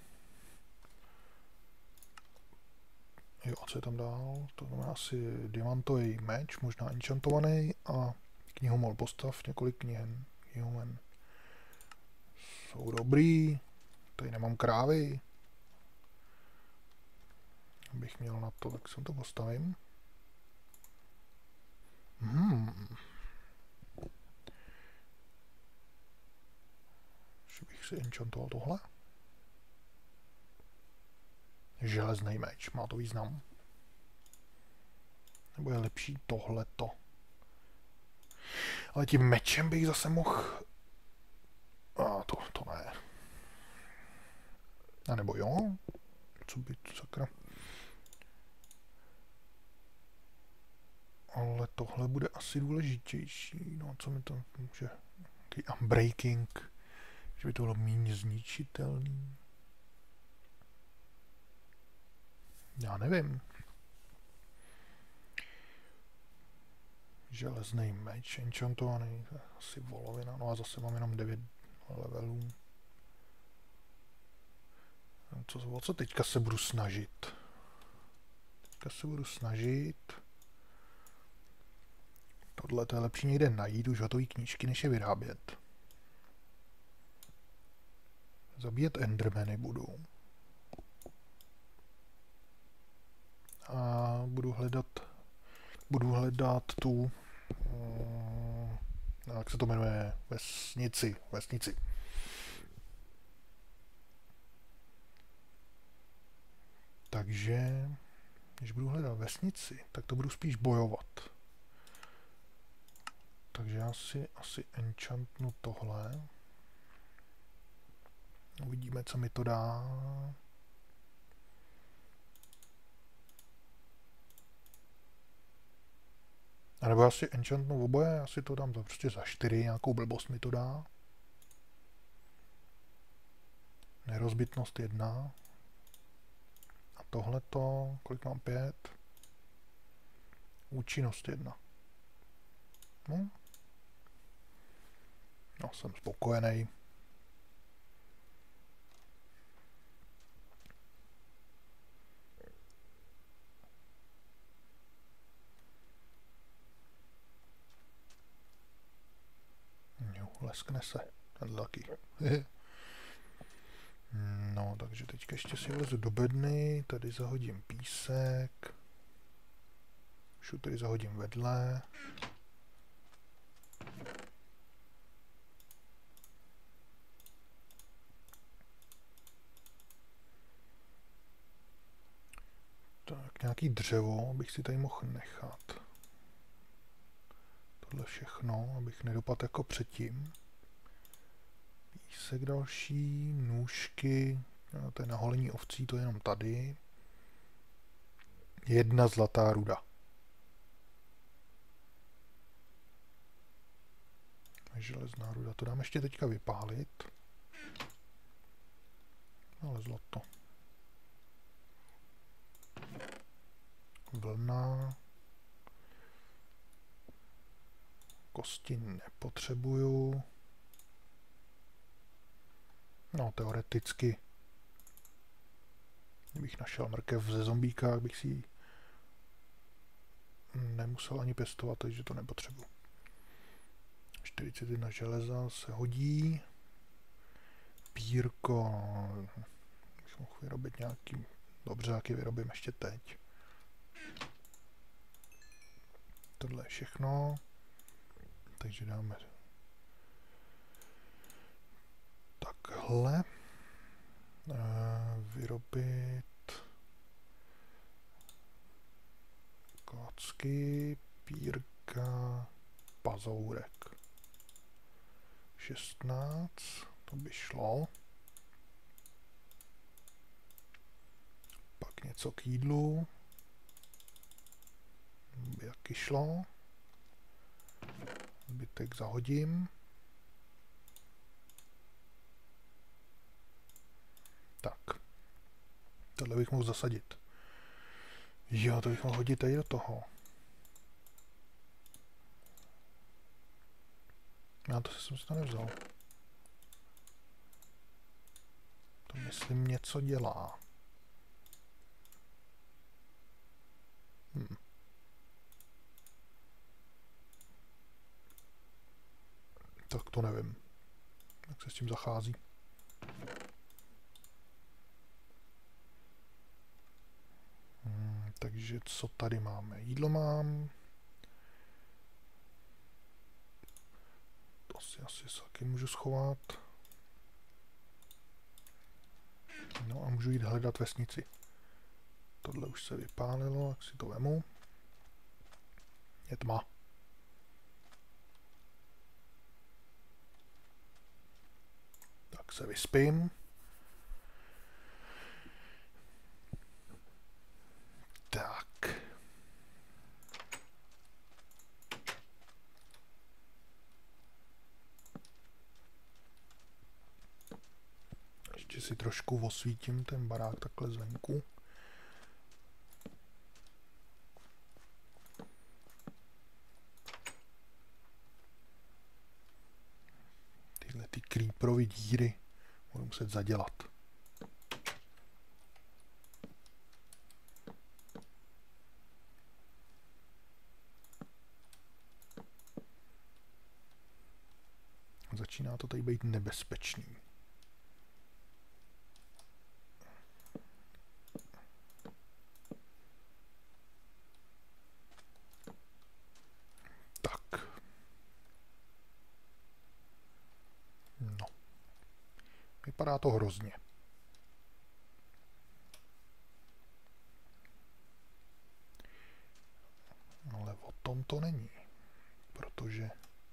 Speaker 1: Jo, a co je tam dál? To znamená asi diamantový meč, možná enchantovaný a knihomol postav, několik knihomen. Jsou dobrý. Tady nemám krávy. Abych měl na to, tak jsem to postavím. Že bych si enchantoval tohle. Železný meč, má to význam. Nebo je lepší tohleto. Ale tím mečem bych zase mohl... A to ne. A nebo jo? Co by to sakra? Ale tohle bude asi důležitější. No, co mi to může... Taký unbreaking. Že by to bylo méně zničitelný. Já nevím. Železný meč, enchantovaný, asi volovina. No a zase mám jenom 9 levelů. O co teďka se budu snažit? Tohle to je lepší někde najít už hotové knížky, než je vyrábět. Zabíjet endermany budu. A budu hledat tu... jak se to jmenuje? Vesnici. Takže, když budu hledat vesnici, tak to budu spíš bojovat. Takže já si asi enchantnu tohle. Uvidíme, co mi to dá. A nebo já si enchantnu oboje, já si to dám to prostě za 4, nějakou blbost mi to dá. Nerozbitnost 1. A tohleto, kolik mám 5? Účinnost 1. No, jsem spokojený. Jo, leskne se. Ten taky. No, takže teďka ještě si vlezu do bedny, tady zahodím písek. Už tady zahodím vedle. Tak, nějaký dřevo bych si tady mohl nechat. Tohle všechno, abych nedopadl jako předtím. Písek další, nůžky, to je na holení ovcí, to je jenom tady. 1 zlatá ruda. Železná ruda, to dám ještě teďka vypálit. Ale zlato. Vlna. Kosti nepotřebuju. No, teoreticky. Kdybych našel mrkev ze zombíka, bych si ji nemusel ani pěstovat, takže to nepotřebuji. 41 železa se hodí. Pírko. Bych mohl vyrobit nějaký... Dobře, jak je vyrobím ještě teď. Tohle je všechno. Takže dáme takhle. Vyrobit klacky, pírka, pazourek. 16, to by šlo. Pak něco k jídlu. By taky šlo. Zbytek zahodím. Tak. Tohle bych mohl zasadit. Jo, to bych mohl hodit tady do toho. Já to jsem si to nevzal. To myslím něco dělá. Tak to nevím. Jak se s tím zachází. Takže co tady máme? Jídlo mám. To si asi taky můžu schovat. No a můžu jít hledat vesnici. Tohle už se vypálilo, jak si to vemu. Je tma. Tak se vyspím. Ještě si trošku osvítím ten barák takhle zvenku. Tyhle ty creeperovy díry budu muset zadělat. Začíná to tady být nebezpečný. Tak. No. Vypadá to hrozně. Ale o tom to není. Protože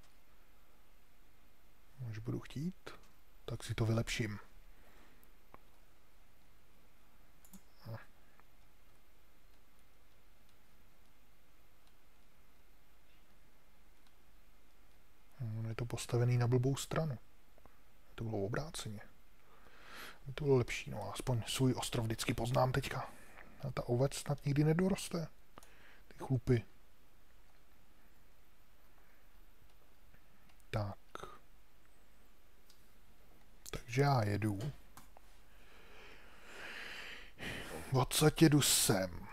Speaker 1: až budu chtít, tak si to vylepším. Je to postavený na blbou stranu. To bylo obráceně. By to bylo lepší, no aspoň svůj ostrov vždycky poznám teďka. A ta ovec snad nikdy nedoroste. Ty chlupy. Tak. Takže já jedu. Odsaď jedu sem.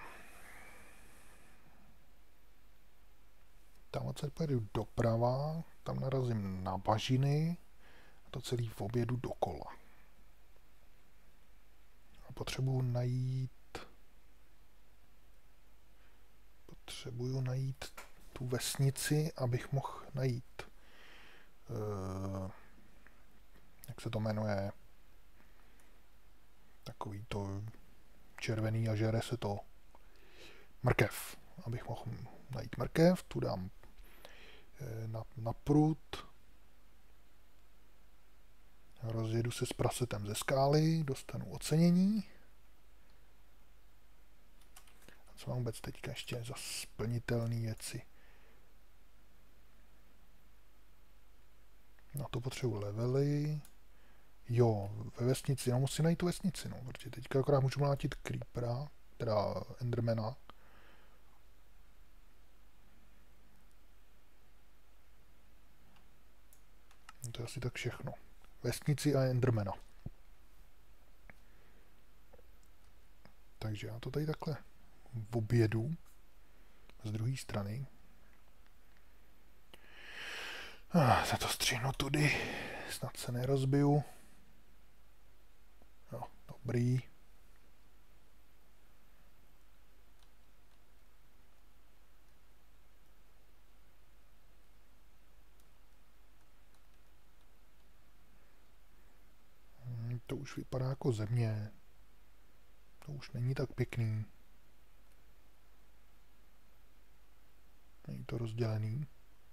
Speaker 1: Tam odsaď pojedu doprava, tam narazím na bažiny a to celý v obědu dokola. A potřebuju najít tu vesnici, abych mohl najít jak se to jmenuje, takový to červený a žere se to mrkev. Abych mohl najít mrkev, tu dám na prut, rozjedu se s prasetem ze skály, dostanu ocenění. A co mám vůbec teďka ještě za splnitelné věci? Na to potřebuji levely. Jo, ve vesnici, no musím najít tu vesnici, no, protože teďka akorát můžu mlátit creepera, teda endermana. No to je asi tak všechno. Vesnici a endermana. Takže já to tady takhle objedu z druhé strany. Za to střihnu tudy, snad se nerozbiju. No, dobrý. To už vypadá jako země. To už není tak pěkný. Není to rozdělený.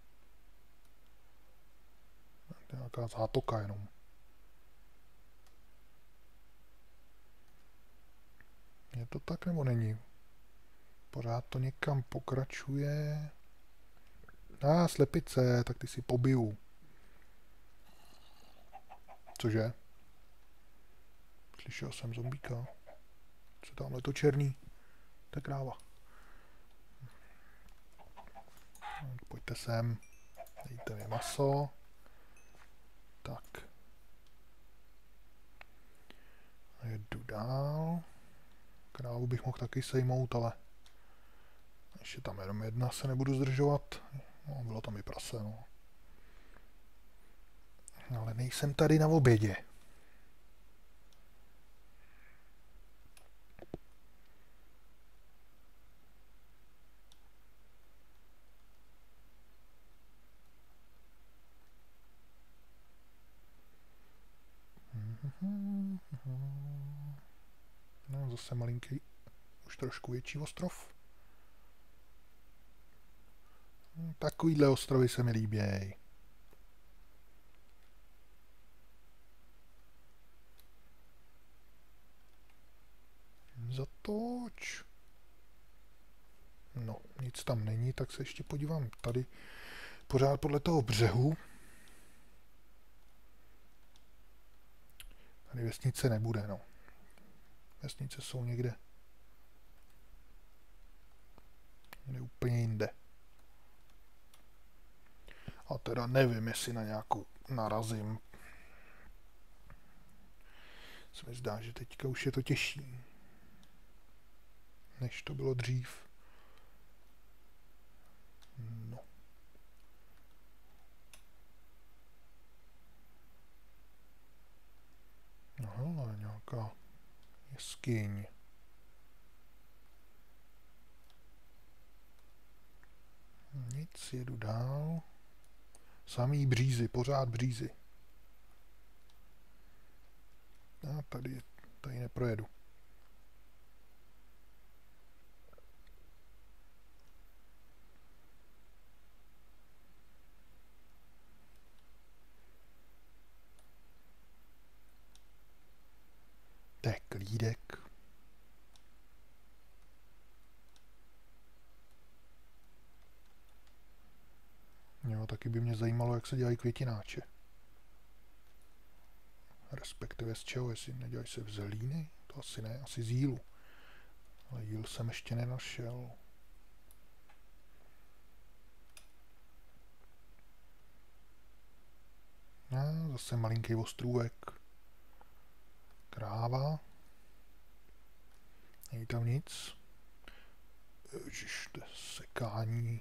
Speaker 1: To je nějaká zátoka jenom. Je to tak nebo není? Pořád to někam pokračuje. Slepice, tak ty si pobiju. Cože? Slyšel jsem zombíka. Co tamhle to černý? To je kráva. Pojďte sem. Dejte mi maso. Tak. Jedu dál. Krávu bych mohl taky sejmout, ale ještě tam jenom jedna, se nebudu zdržovat. No, bylo tam i prase, no. Ale nejsem tady na obědě. No, zase malinký, už trošku větší ostrov. Takovýhle ostrovy se mi líbějí. Zatoč. No, nic tam není, tak se ještě podívám tady pořád podle toho břehu. Tady vesnice nebude, no. Vesnice jsou někde úplně jinde. A teda nevím, jestli na nějakou narazím. Se mi zdá, že teďka už je to těžší, než to bylo dřív. No. No hele, nějaká jeskyň. Nic, jedu dál. Samý břízy, pořád břízy. A tady neprojedu. To je klídek. Jo, taky by mě zajímalo, jak se dělají květináče. Respektive z čeho, jestli nedělají se v zelíny? To asi ne, asi z jílu. Ale jíl jsem ještě nenašel. A zase malinký ostrůvek. Kráva. Není tam nic. Ježiš, to je sekání.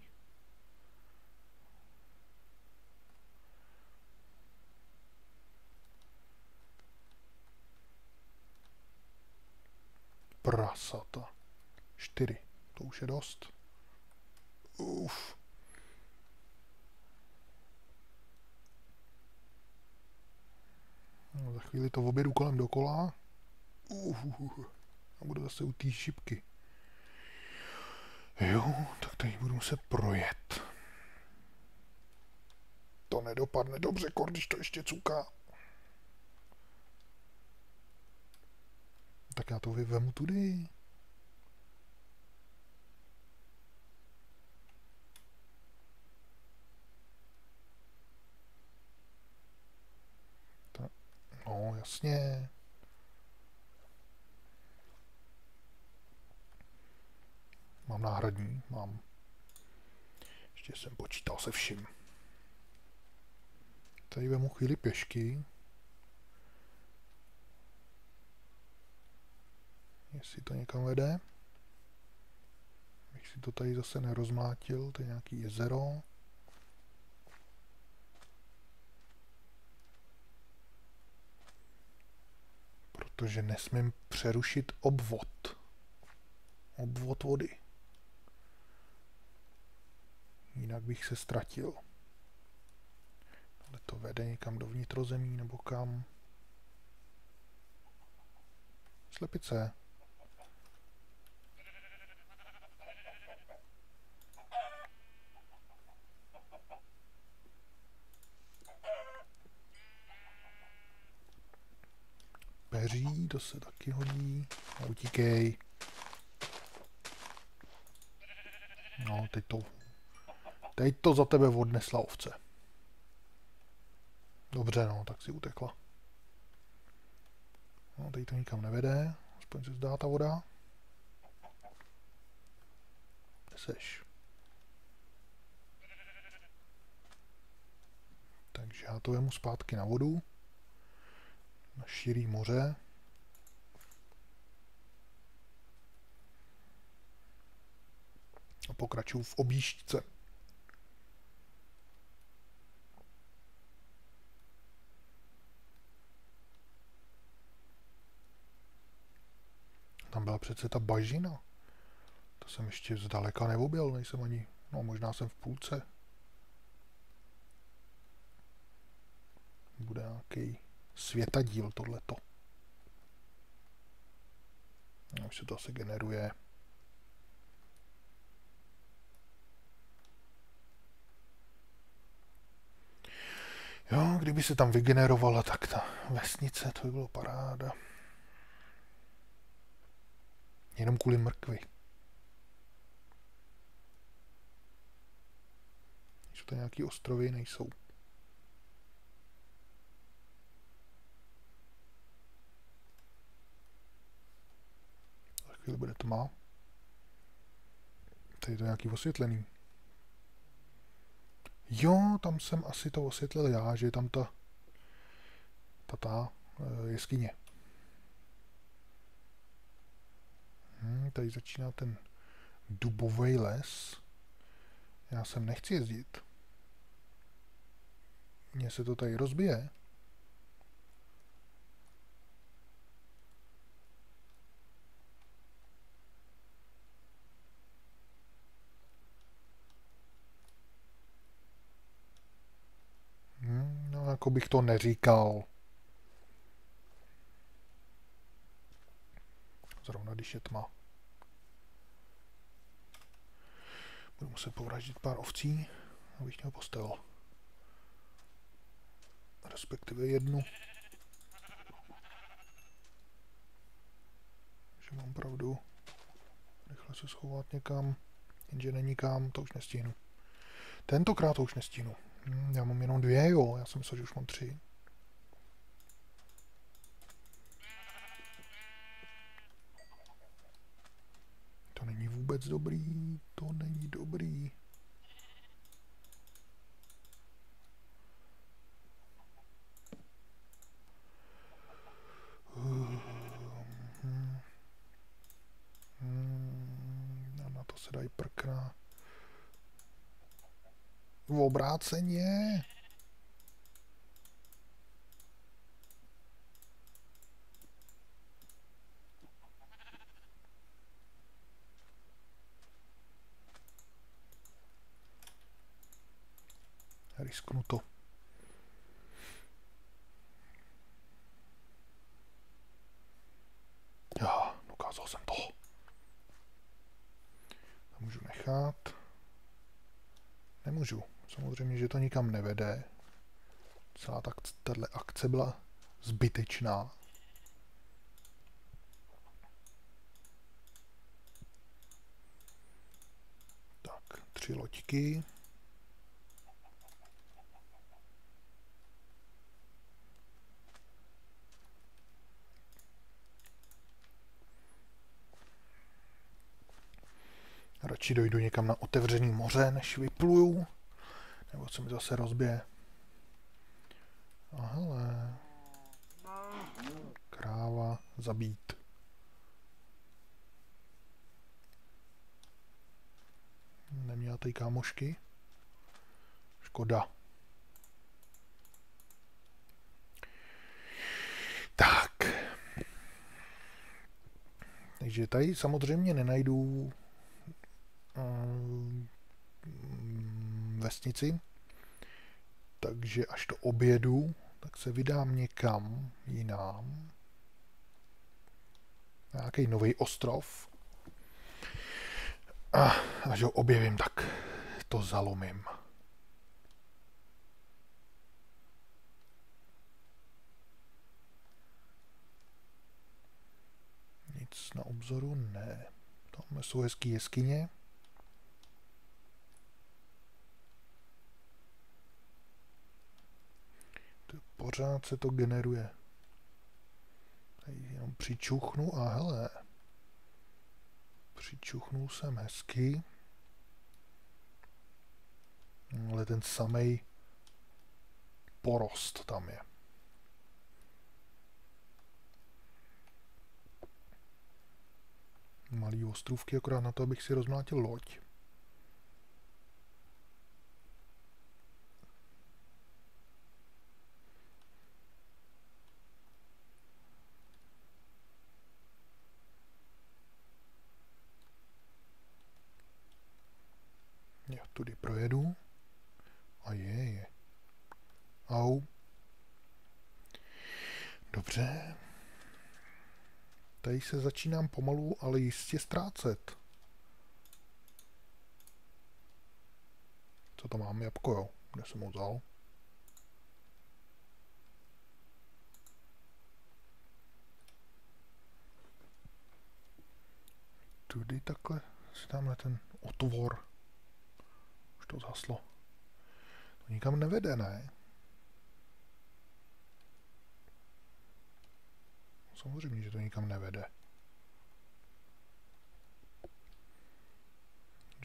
Speaker 1: Prasata. 4. To už je dost. Uf. No, za chvíli to objedu kolem dokola. A budu zase u té šipky. Jo, tak tady budu muset projet. To nedopadne dobře, když to ještě cuká. Tak já to vyvemu tudy. No, jasně. Mám náhradní, mám. Ještě jsem počítal se vším. Tady vemu chvíli pěšky. Jestli to někam vede. Abych si to tady zase nerozmlátil, to je nějaký jezero. Protože nesmím přerušit obvod. Obvod vody. Jinak bych se ztratil. Ale to vede někam do vnitrozemí nebo kam. Slepice. Peří, to se taky hodí. Utíkej. No, teď to za tebe odnesla ovce. Dobře, no, tak si utekla. No, teď to nikam nevede. Aspoň se zdá ta voda. Kde seš? Takže já to vemu zpátky na vodu. Na širý moře. A pokračuju v objížďce. Tam byla přece ta bažina. To jsem ještě zdaleka neobjel, nejsem ani, no možná jsem v půlce. Bude nějaký světadíl tohleto. No, už se to asi generuje. Jo, kdyby se tam vygenerovala, tak ta vesnice, to by bylo paráda. Jenom kvůli mrkvi. Jsou to nějaký ostrovy? Nejsou. chvíli bude tma. Tady je to nějaký osvětlený. Jo, tam jsem asi to osvětlil já, že je tam ta jeskyně. Tady začíná ten dubový les. Já sem nechci jezdit. Mně se to tady rozbije. No, jako bych to neříkal. Zrovna když je tma. Budu muset povraždit pár ovcí, abych měl postel. Respektive jednu. Že mám pravdu. Rychle se schovat někam. Jenže není kam, to už nestihnu. Tentokrát to už nestihnu. Já mám jenom 2, jo. Já jsem myslel, že už mám 3. To není vůbec dobrý. To není dobrý. Na to se dají prkna. V obráceně. Risknu to. Já, dokázal jsem to. To můžu nechat. Nemůžu. Samozřejmě, že to nikam nevede. Celá tahle akce byla zbytečná. Tak, 3 loďky. Radši dojdu někam na otevřený moře, než vypluju. Nebo se mi zase rozbije. A hele. Kráva zabít. Neměla tady kámošky? Škoda. Tak. Takže tady samozřejmě nenajdu vesnici. Takže až do obědu, tak se vydám někam jinam. Nějaký nový ostrov. A až ho objevím, tak to zalomím. Nic na obzoru? Ne. Tam jsou hezký jeskyně. Pořád se to generuje. Tady jenom přičuchnu a hele. Přičuchnul jsem hezky. Ale ten samej porost tam je. Malý ostrůvky akorát na to, abych si rozmlátil loď. Já tudy projedu. A je. Au. Dobře. Tady se začínám pomalu, ale jistě ztrácet. Co to mám? Jabko, jo. Kde jsem ho vzal? Tudy takhle si dáme ten otvor. Už to zhaslo. To nikam nevede, ne? Samozřejmě, že to nikam nevede.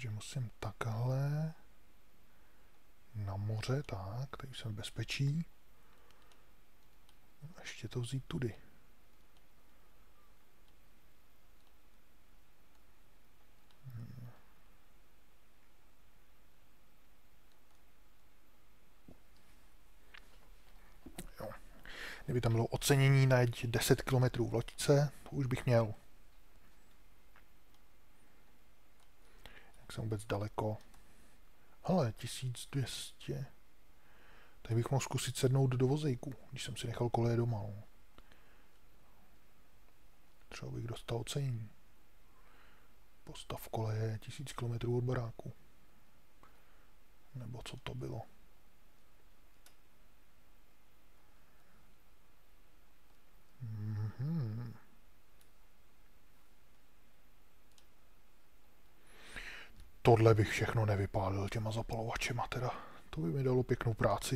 Speaker 1: Takže musím takhle na moře, tak, tady jsem v bezpečí. Ještě to vzít tudy. Jo. Kdyby tam bylo ocenění na 10 km v loďce, to už bych měl. Jak jsem vůbec daleko? Ale 1200. Tady bych mohl zkusit sednout do vozejku, když jsem si nechal koleje doma. No. Třeba bych dostal ocenění. Postav koleje 1000 km od baráku. Nebo co to bylo? Tohle bych všechno nevypálil těma zapalovačema teda. To by mi dalo pěknou práci.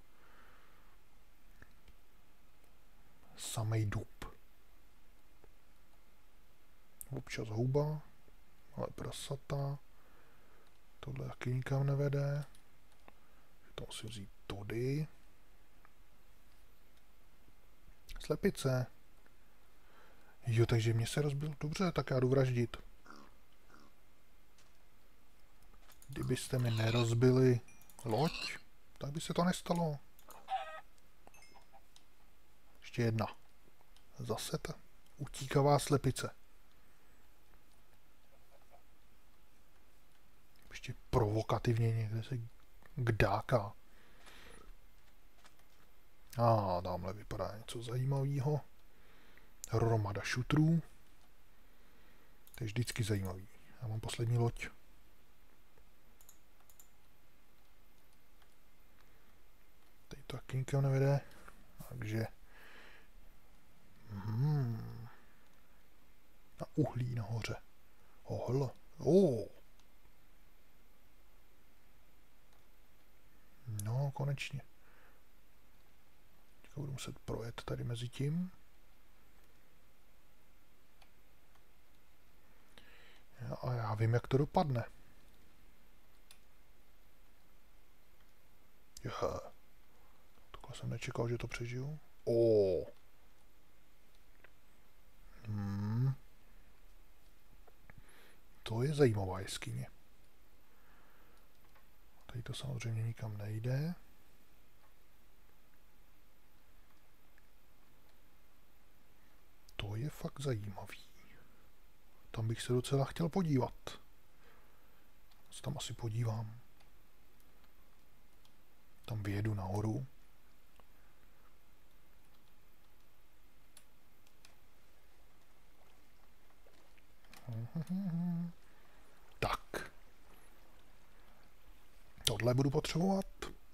Speaker 1: Samej dub. Občas houba, ale prasata. Tohle taky nikam nevede. To musím vzít tudy. Slepice. Jo, takže mě se rozbil. Dobře, tak já jdu vraždit. Kdybyste mi nerozbili loď, tak by se to nestalo. Ještě jedna. Zase ta utíkavá slepice. Ještě provokativně někde se kdáká. A tamhle vypadá něco zajímavého. Hromada šutrů. To je vždycky zajímavý. Já mám poslední loď. Tady to taky nikam nevede. Takže... Na uhlí nahoře. Ohle. No, konečně. Teďka budu muset projet tady mezi tím. A já vím, jak to dopadne. Takhle jsem nečekal, že to přežiju. To je zajímavá jeskyně. Tady to samozřejmě nikam nejde. To je fakt zajímavý. Tam bych se docela chtěl podívat. Se tam asi podívám. Tam vyjedu nahoru. Tak. Tohle budu potřebovat.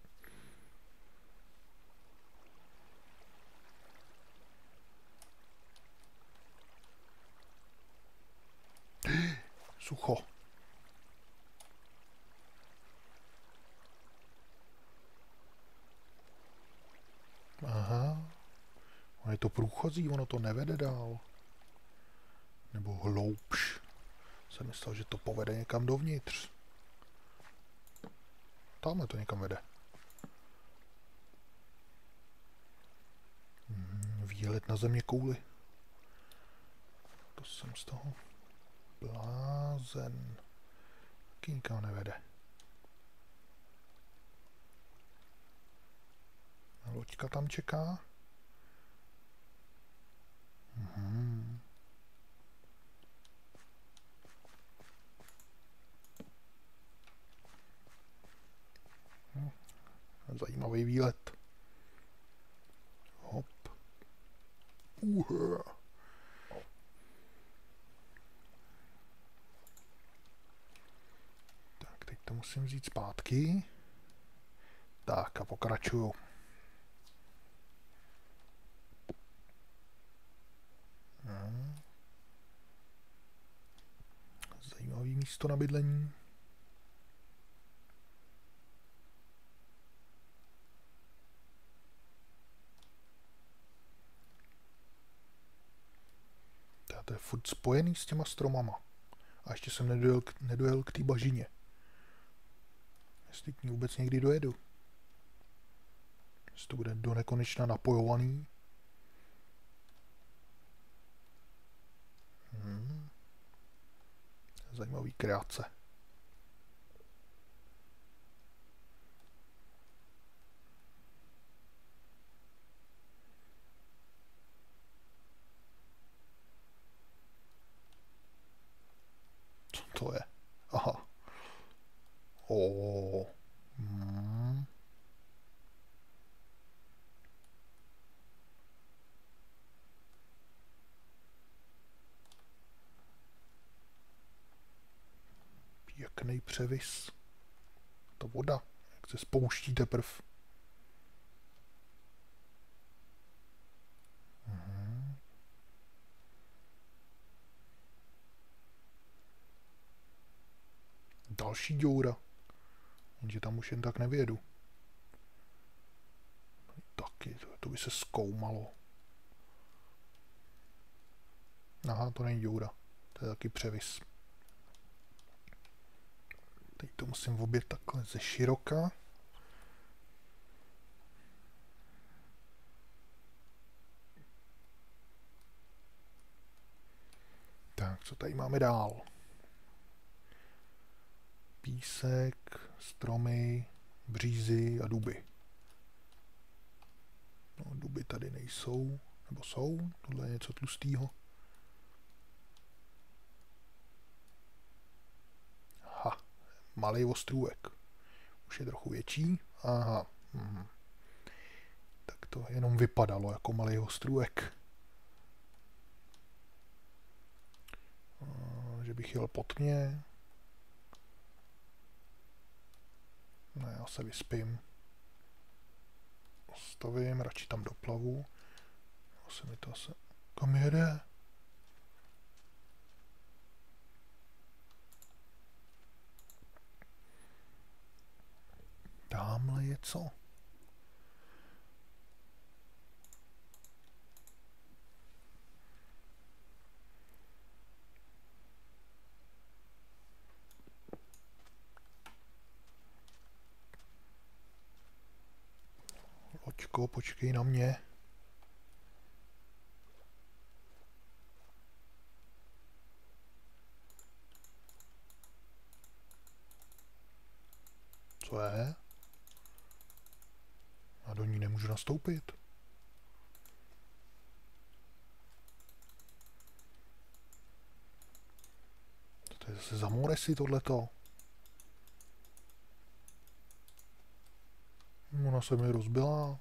Speaker 1: Sucho. Aha. Ono je to průchozí, ono to nevede dál. Nebo hloubš. Jsem myslel, že to povede někam dovnitř. Tamhle to někam vede. Výlet na země kouli. To jsem z toho blázen. Taky nikam nevede. Loďka tam čeká. Zajímavý výlet. Hop. Tak, teď to musím vzít zpátky. Tak a pokračuju. Zajímavý místo na bydlení. To je furt spojený s těma stromama. A ještě jsem nedojel k té bažině. Jestli k ní vůbec někdy dojedu. Jestli to bude do nekonečna napojovaný. Zajímavý kreace. Co to je? Aha. Pěkný převis. Ta voda, jak se spouští teprv. Další děura. Jenže tam už jen tak nevědu. Taky, to by se zkoumalo. Aha, to není děura. To je taky převis. Teď to musím obět takhle ze široka. Tak, co tady máme dál? Písek, stromy, břízy a duby. No, duby tady nejsou, nebo jsou, tohle je něco tlustýho. Aha, malý ostrůvek. Už je trochu větší. Aha. Tak to jenom vypadalo jako malý ostrůvek. Že bych jel pod mě. Ne, já se vyspím. Stavím, radši tam doplavu. Asi mi to asi... Kam jede? Tamhle je co? Loďko, počkej na mě. Co je? A do ní nemůžu nastoupit. To je zase za Moresy tohleto. Ona se mi rozbila.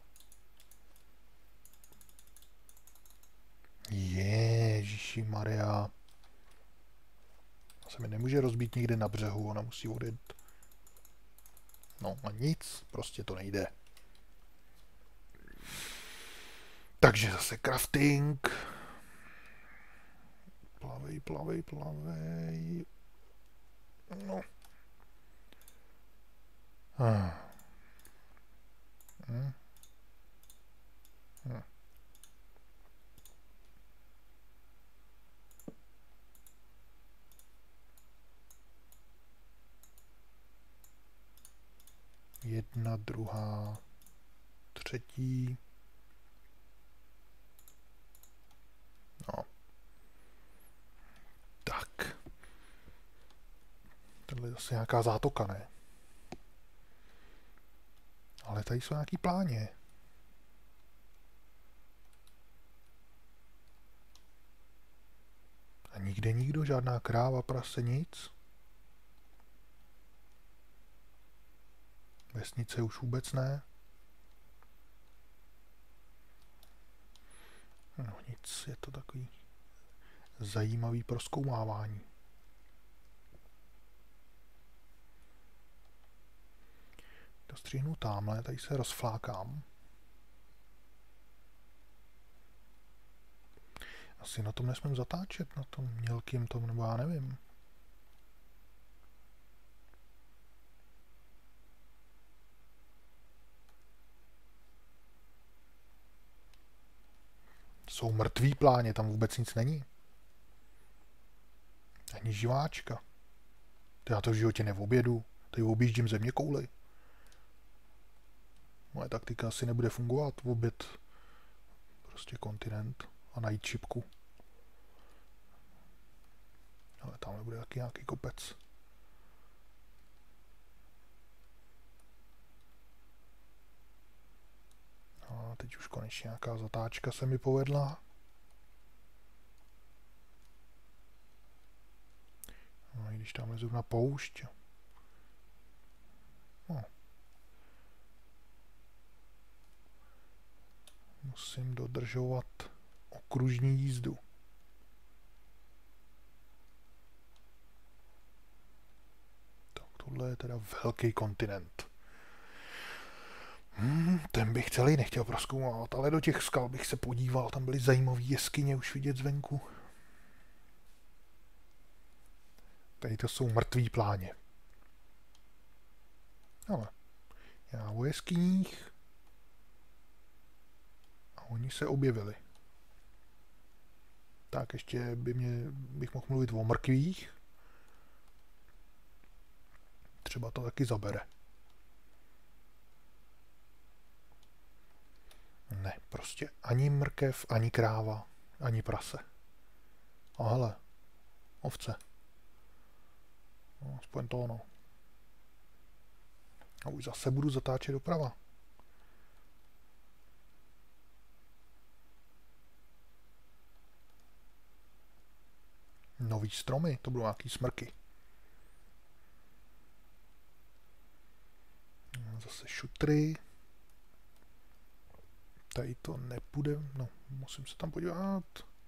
Speaker 1: Ježiši Maria. Se mi nemůže rozbít někde na břehu, ona musí odjet. No a nic, prostě to nejde. Takže zase crafting. Plavej, plavej, plavej. No. Jedna, druhá, třetí. No. Tak. Tohle je zase nějaká zátoka, ne? Ale tady jsou nějaký pláně. A nikde nikdo, žádná kráva, prase, nic. Vesnice už vůbec ne. No nic, je to takový zajímavý prozkoumávání. To stříhnu tamhle, tady se rozflákám. Asi na tom nesmím zatáčet, na tom mělkým tom, nebo já nevím. Jsou mrtví pláně, tam vůbec nic není. Ani živáčka. Já to v životě neobjedu. Tady objíždím země kouly. Moje taktika asi nebude fungovat. Obět prostě kontinent a najít šipku. Ale tamhle bude taky nějaký kopec. A teď už konečně nějaká zatáčka se mi povedla. No, i když tam lezu na poušť. No. Musím dodržovat okružní jízdu. Tak tohle je teda velký kontinent. Ten bych celý nechtěl prozkoumávat, ale do těch skal bych se podíval. Tam byly zajímavé jeskyně už vidět zvenku. Tady to jsou mrtví pláně. Ale já o jeskyních a oni se objevili. Tak ještě bych mohl mluvit o mrkvích. Třeba to taky zabere. Ne, prostě ani mrkev, ani kráva, ani prase. A hele, ovce. No, aspoň to ono. A už zase budu zatáčet doprava. Nový stromy, to budou nějaký smrky. Zase šutry. Tady to nepůjde, no, musím se tam podívat.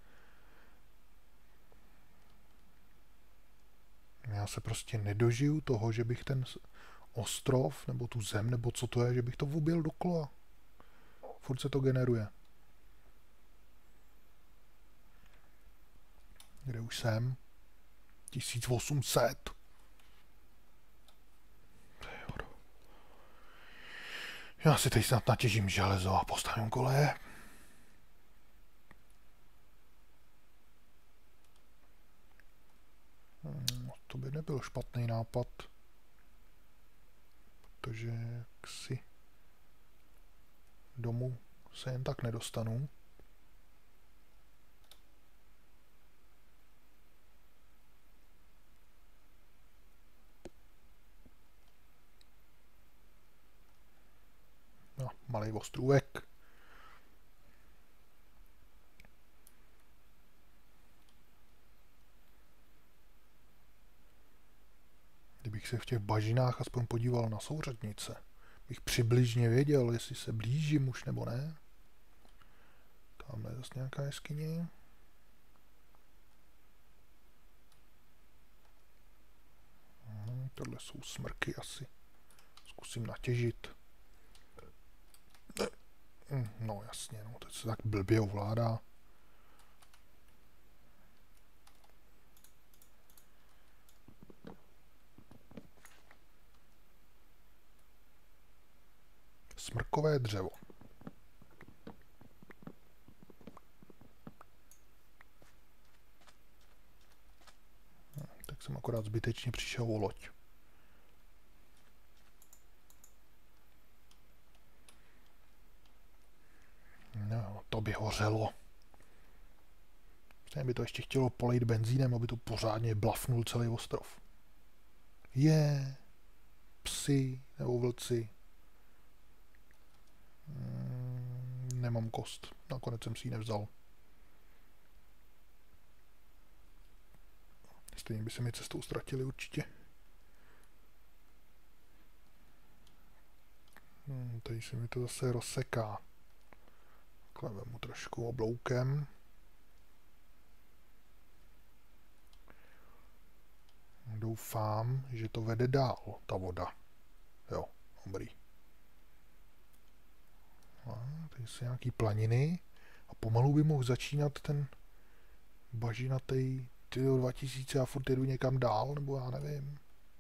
Speaker 1: Já se prostě nedožiju toho, že bych ten ostrov, nebo tu zem, nebo co to je, že bych to objel dokola. Furt se to generuje. Kde už jsem? 1800. Já si teď snad natěžím železo a postavím koleje. To by nebyl špatný nápad. Protože jaksi domů se jen tak nedostanu. No, malý ostrůvek. Kdybych se v těch bažinách aspoň podíval na souřadnice, bych přibližně věděl, jestli se blížím už nebo ne. Tamhle je zase nějaká jeskyně. Tohle jsou smrky asi. Zkusím natěžit. No jasně, no, teď se tak blbě ovládá. Smrkové dřevo. Tak jsem akorát zbytečně přišel o loď. No, to by hořelo. Mě by to ještě chtělo polejt benzínem, aby to pořádně blafnul celý ostrov. Psi nebo vlci. Nemám kost. Nakonec jsem si ji nevzal. Stejně by se mi cestou ztratili určitě. Tady se mi to zase rozseká. Takhle vemu trošku obloukem. Doufám, že to vede dál, ta voda. Jo, dobrý. Tady jsou nějaký planiny a pomalu by mohl začínat ten bažinatej 2000 a furt jedu někam dál, nebo já nevím.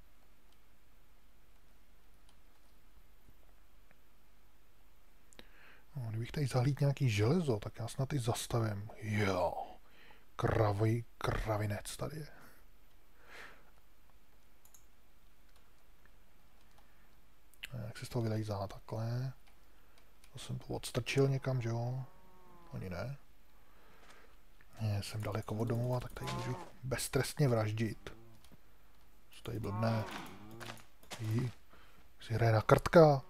Speaker 1: No, kdybych tady zahlíd nějaký železo, tak já snad i zastavím. Jo, kravinec tady je. se z toho vylejzá? Takhle. To jsem to odstrčil někam, že jo? Ani ne. Ne, jsem daleko od domova, tak tady můžu beztrestně vraždit. Co tady blbne? Si hraje na krtka.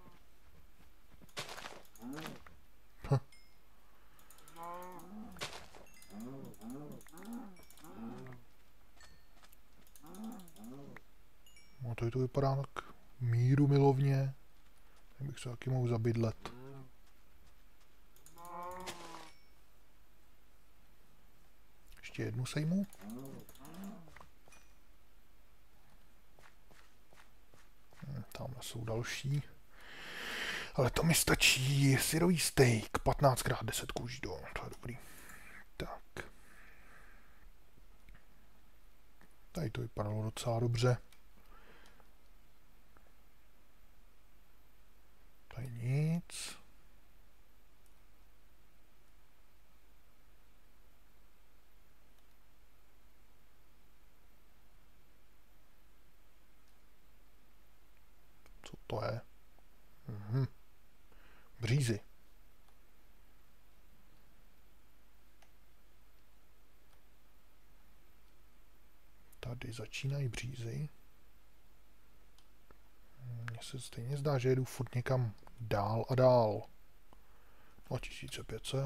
Speaker 1: No to vypadá tak míru milovně. Tak bych se taky mohl zabydlet. Ještě jednu sejmu. Tamhle jsou další. Ale to mi stačí. Syrový steak. 15x10 kůží. To je dobrý. Tak. Tady to vypadalo docela dobře. Tady nic. Co to je? Břízy. Tady začínají břízy. Mně se stejně zdá, že jedu furt někam dál a dál. 2500.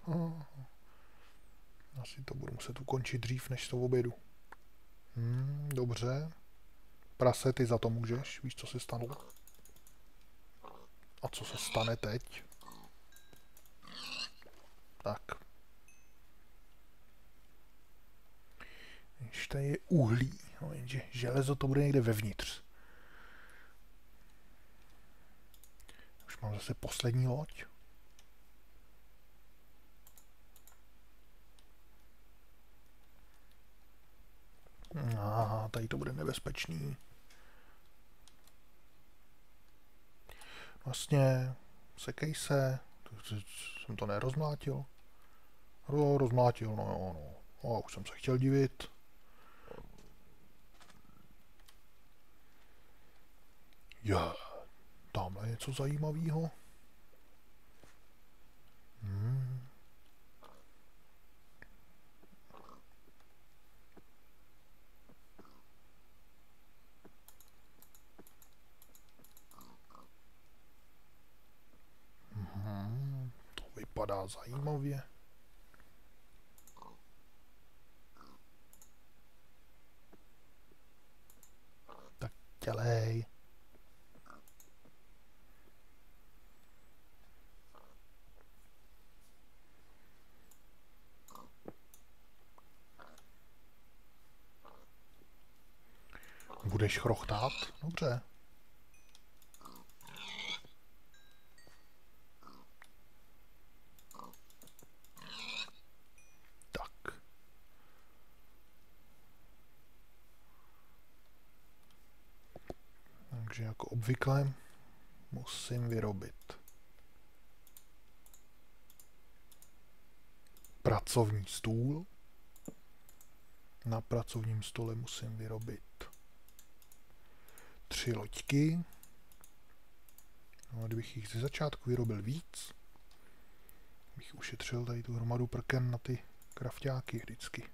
Speaker 1: Asi to budu muset ukončit dřív, než to obědu. Dobře. Prase, ty za to můžeš. Víš, co se stalo? A co se stane teď? Tak. Když tady je uhlí, no, jenže železo to bude někde vevnitř. Už mám zase poslední loď. Tady to bude nebezpečný. Vlastně, sekej se. Jsem to nerozmlátil. Rozmlátil, no jo, no. A už jsem se chtěl divit. Tamhle je něco zajímavého. To vypadá zajímavě. Tak dělej. Budeš chrochtát? Dobře. Tak. Takže jako obvykle musím vyrobit pracovní stůl. Na pracovním stole musím vyrobit 3 loďky. No a kdybych jich ze začátku vyrobil víc, bych ušetřil tady tu hromadu prken na ty krafťáky vždycky.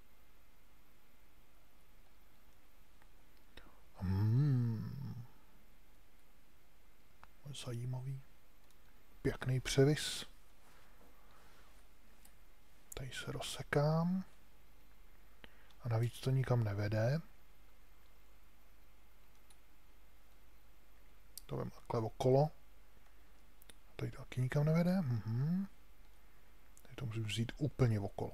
Speaker 1: Zajímavý. Pěkný převis. Tady se rozsekám. A navíc to nikam nevede. To vem takhle okolo. Tady to taky nikam nevede. Tady to musím vzít úplně okolo.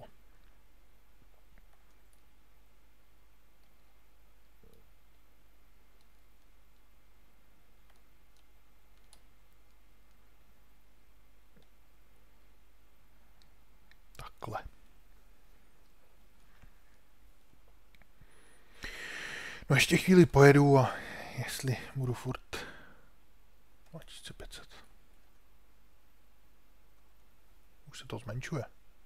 Speaker 1: Takhle. No ještě chvíli pojedu a jestli budu furt 2500. Už se to zmenšuje.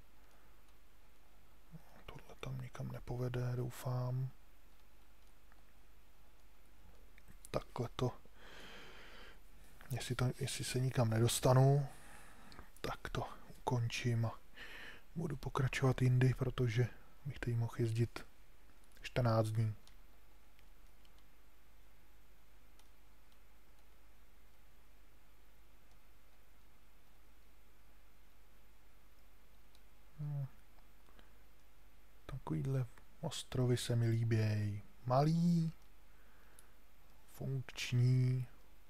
Speaker 1: Tohle tam nikam nepovede, doufám. Takhle to Jestli se nikam nedostanu, tak to ukončím a budu pokračovat jindy, protože bych tady mohl jezdit 14 dní. Takovýhle ostrovy se mi líbějí. Malý, funkční.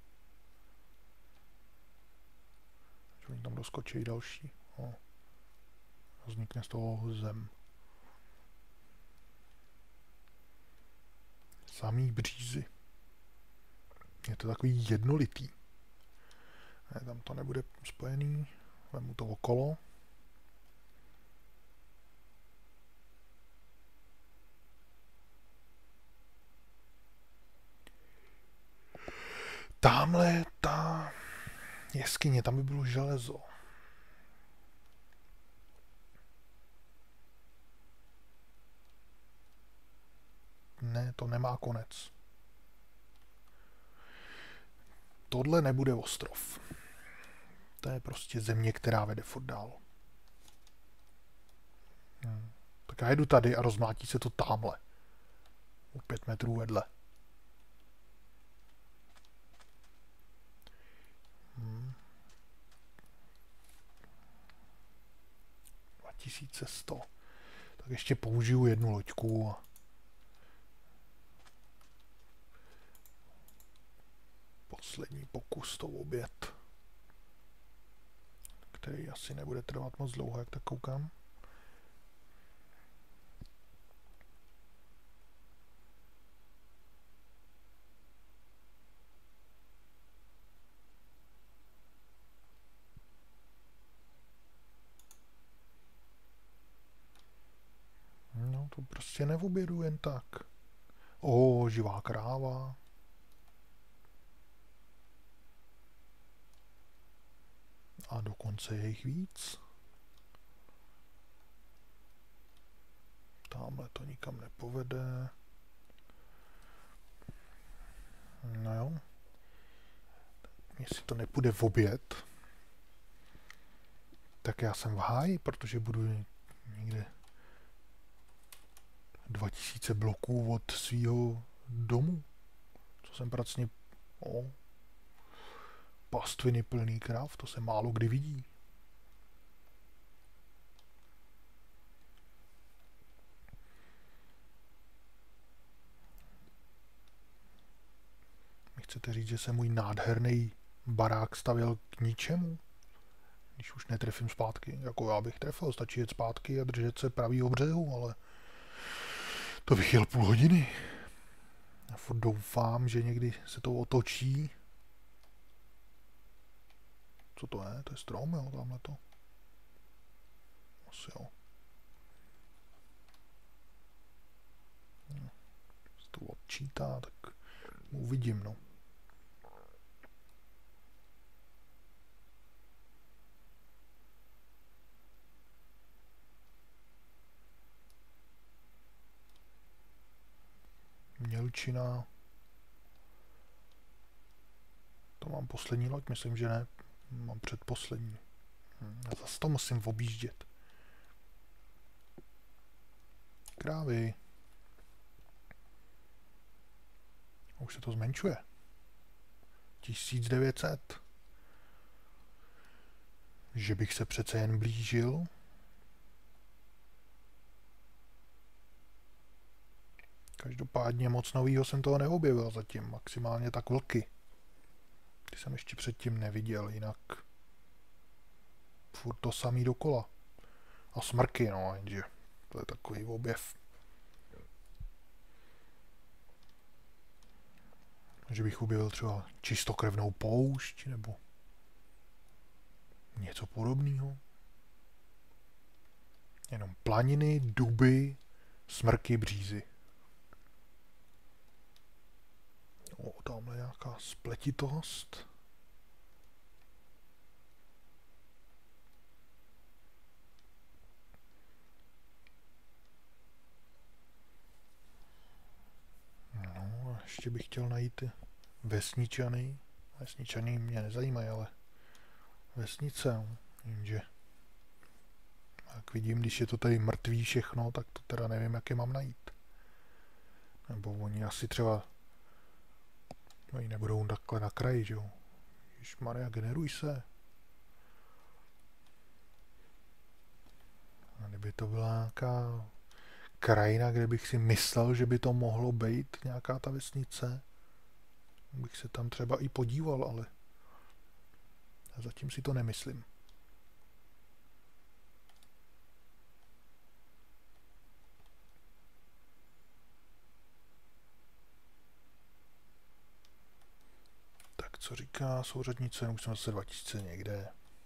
Speaker 1: Že oni tam doskočí další. Vznikne z toho zem. Samý břízy. Je to takový jednolitý. Ne, tam to nebude spojený. Vemu to okolo. Támhle ta jeskyně, tam by bylo železo. Ne, to nemá konec. Tohle nebude ostrov. To je prostě země, která vede furt dál. Tak já jedu tady a rozmlátí se to támhle. O 5 metrů vedle. 2100. Tak ještě použiju jednu loďku a poslední pokus to obět, který asi nebude trvat moc dlouho, jak tak koukám. No, to prostě neobědu jen tak. Živá kráva. A dokonce je jich víc. Tamhle to nikam nepovede. No jo. Jestli to nepůjde v oběd, tak já jsem v háji, protože budu někde 2000 bloků od svýho domu. Co jsem pracně... pastviny plný krav, to se málo kdy vidí. Mi chcete říct, že se můj nádherný barák stavěl k ničemu? Když už netrefím zpátky. Jako já bych trefil, stačí jet zpátky a držet se pravýho břehu, ale to bych jel půl hodiny. Já furt doufám, že někdy se to otočí. Co to je? To je strom, jo, tamhle to. Asi jo. Se to odčítá, tak uvidím, no. Mělčina. To mám poslední loď, myslím, že ne. Mám předposlední. A zase to musím objíždět. Krávy. A už se to zmenšuje. 1900. Že bych se přece jen blížil. Každopádně moc novýho jsem toho neobjevil zatím. Maximálně tak vlky. Ty jsem ještě předtím neviděl, jinak furt to samý dokola. A smrky, no, jenže to je takový objev. Že bych objevil třeba čistokrevnou poušť, nebo něco podobného. Jenom planiny, duby, smrky, břízy. Tamhle nějaká spletitost. No, a ještě bych chtěl najít ty vesničany. Vesničany mě nezajímají, ale vesnice, no. Jenže jak vidím, když je to tady mrtvý všechno, tak to teda nevím, jak je mám najít. Nebo oni asi třeba oni nebudou takhle na kraji, že jo. Ježmaria, generuj se. A kdyby to byla nějaká krajina, kde bych si myslel, že by to mohlo být nějaká ta vesnice, bych se tam třeba i podíval, ale zatím si to nemyslím. Tak co říká souřadnice, už jsme zase 2000 někde.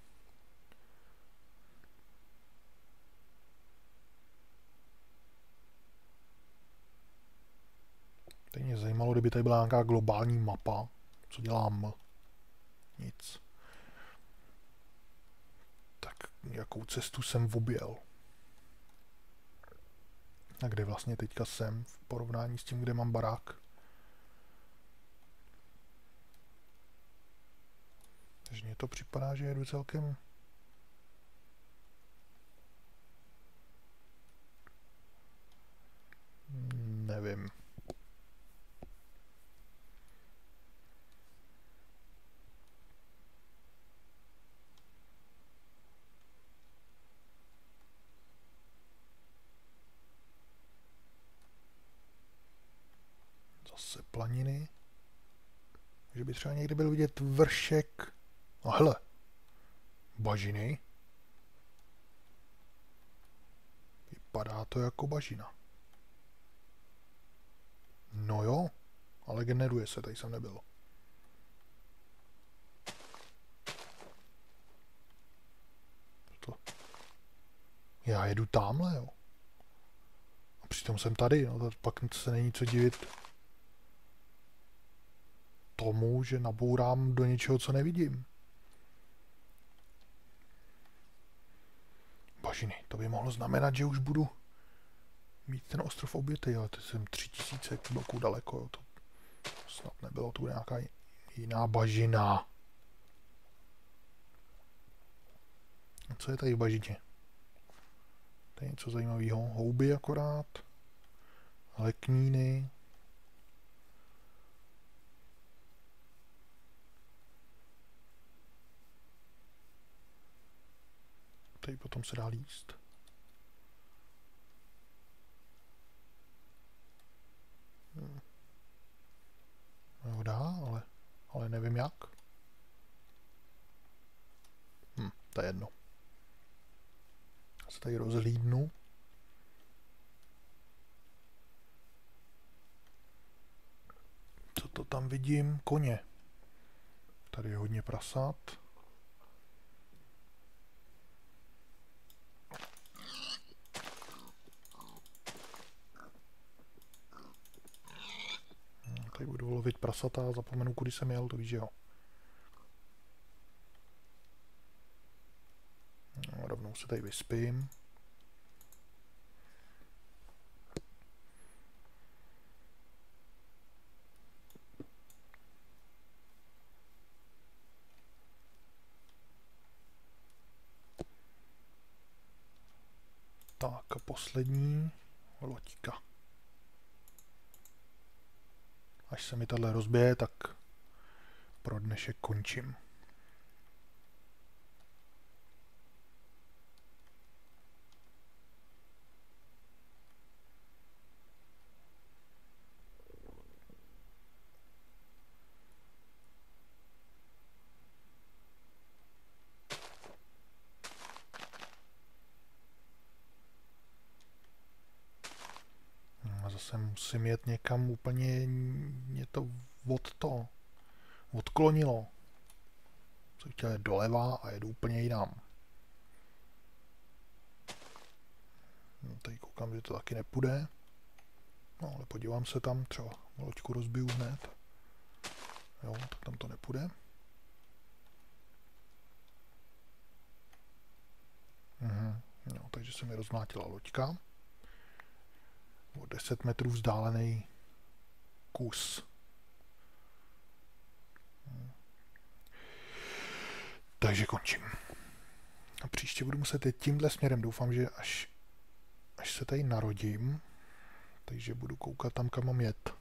Speaker 1: Teď mě zajímalo, kdyby tady byla nějaká globální mapa. Co dělám? Nic. Tak jakou cestu jsem objel? A kde vlastně teďka jsem v porovnání s tím, kde mám barák? Takže mně to připadá, že jedu celkem... Nevím. Zase planiny. Že by třeba někdy byl vidět vršek. A hele. Bažiny. Vypadá to jako bažina. No jo, ale generuje se, tady jsem nebyl. To. Já jedu tamhle, jo. A přitom jsem tady, no tak pak se není co divit tomu, že nabourám do něčeho, co nevidím. Bažiny, to by mohlo znamenat, že už budu mít ten ostrov obětý, ale to jsem 3000 bloků daleko, jo. To snad nebylo tu nějaká jiná bažina. A co je tady v bažině? To je něco zajímavého. Houby akorát. Lekníny. Tady potom se dá líst. Jo, dá, ale nevím jak. To je jedno. Já se tady rozhlídnu. Co to tam vidím? Koně. Tady je hodně prasat. Tady budu lovit prasata a zapomenu, kudy jsem jel, to víš, že jo. No, rovnou se tady vyspím. Tak a poslední loďka. Až se mi tohle rozbije, tak pro dnešek končím. A zase musím jet někam úplně, mě to odklonilo. Co chtěl jet doleva a jedu úplně jinam. No, tady koukám, že to taky nepůjde. No, ale podívám se tam, třeba loďku rozbiju hned. Jo, tak tam to nepůjde. No, takže se mi rozmlátila loďka. O 10 metrů vzdálený kus. Takže končím. A příště budu muset jít tímhle směrem. Doufám, že až se tady narodím, takže budu koukat tam, kam mám jet.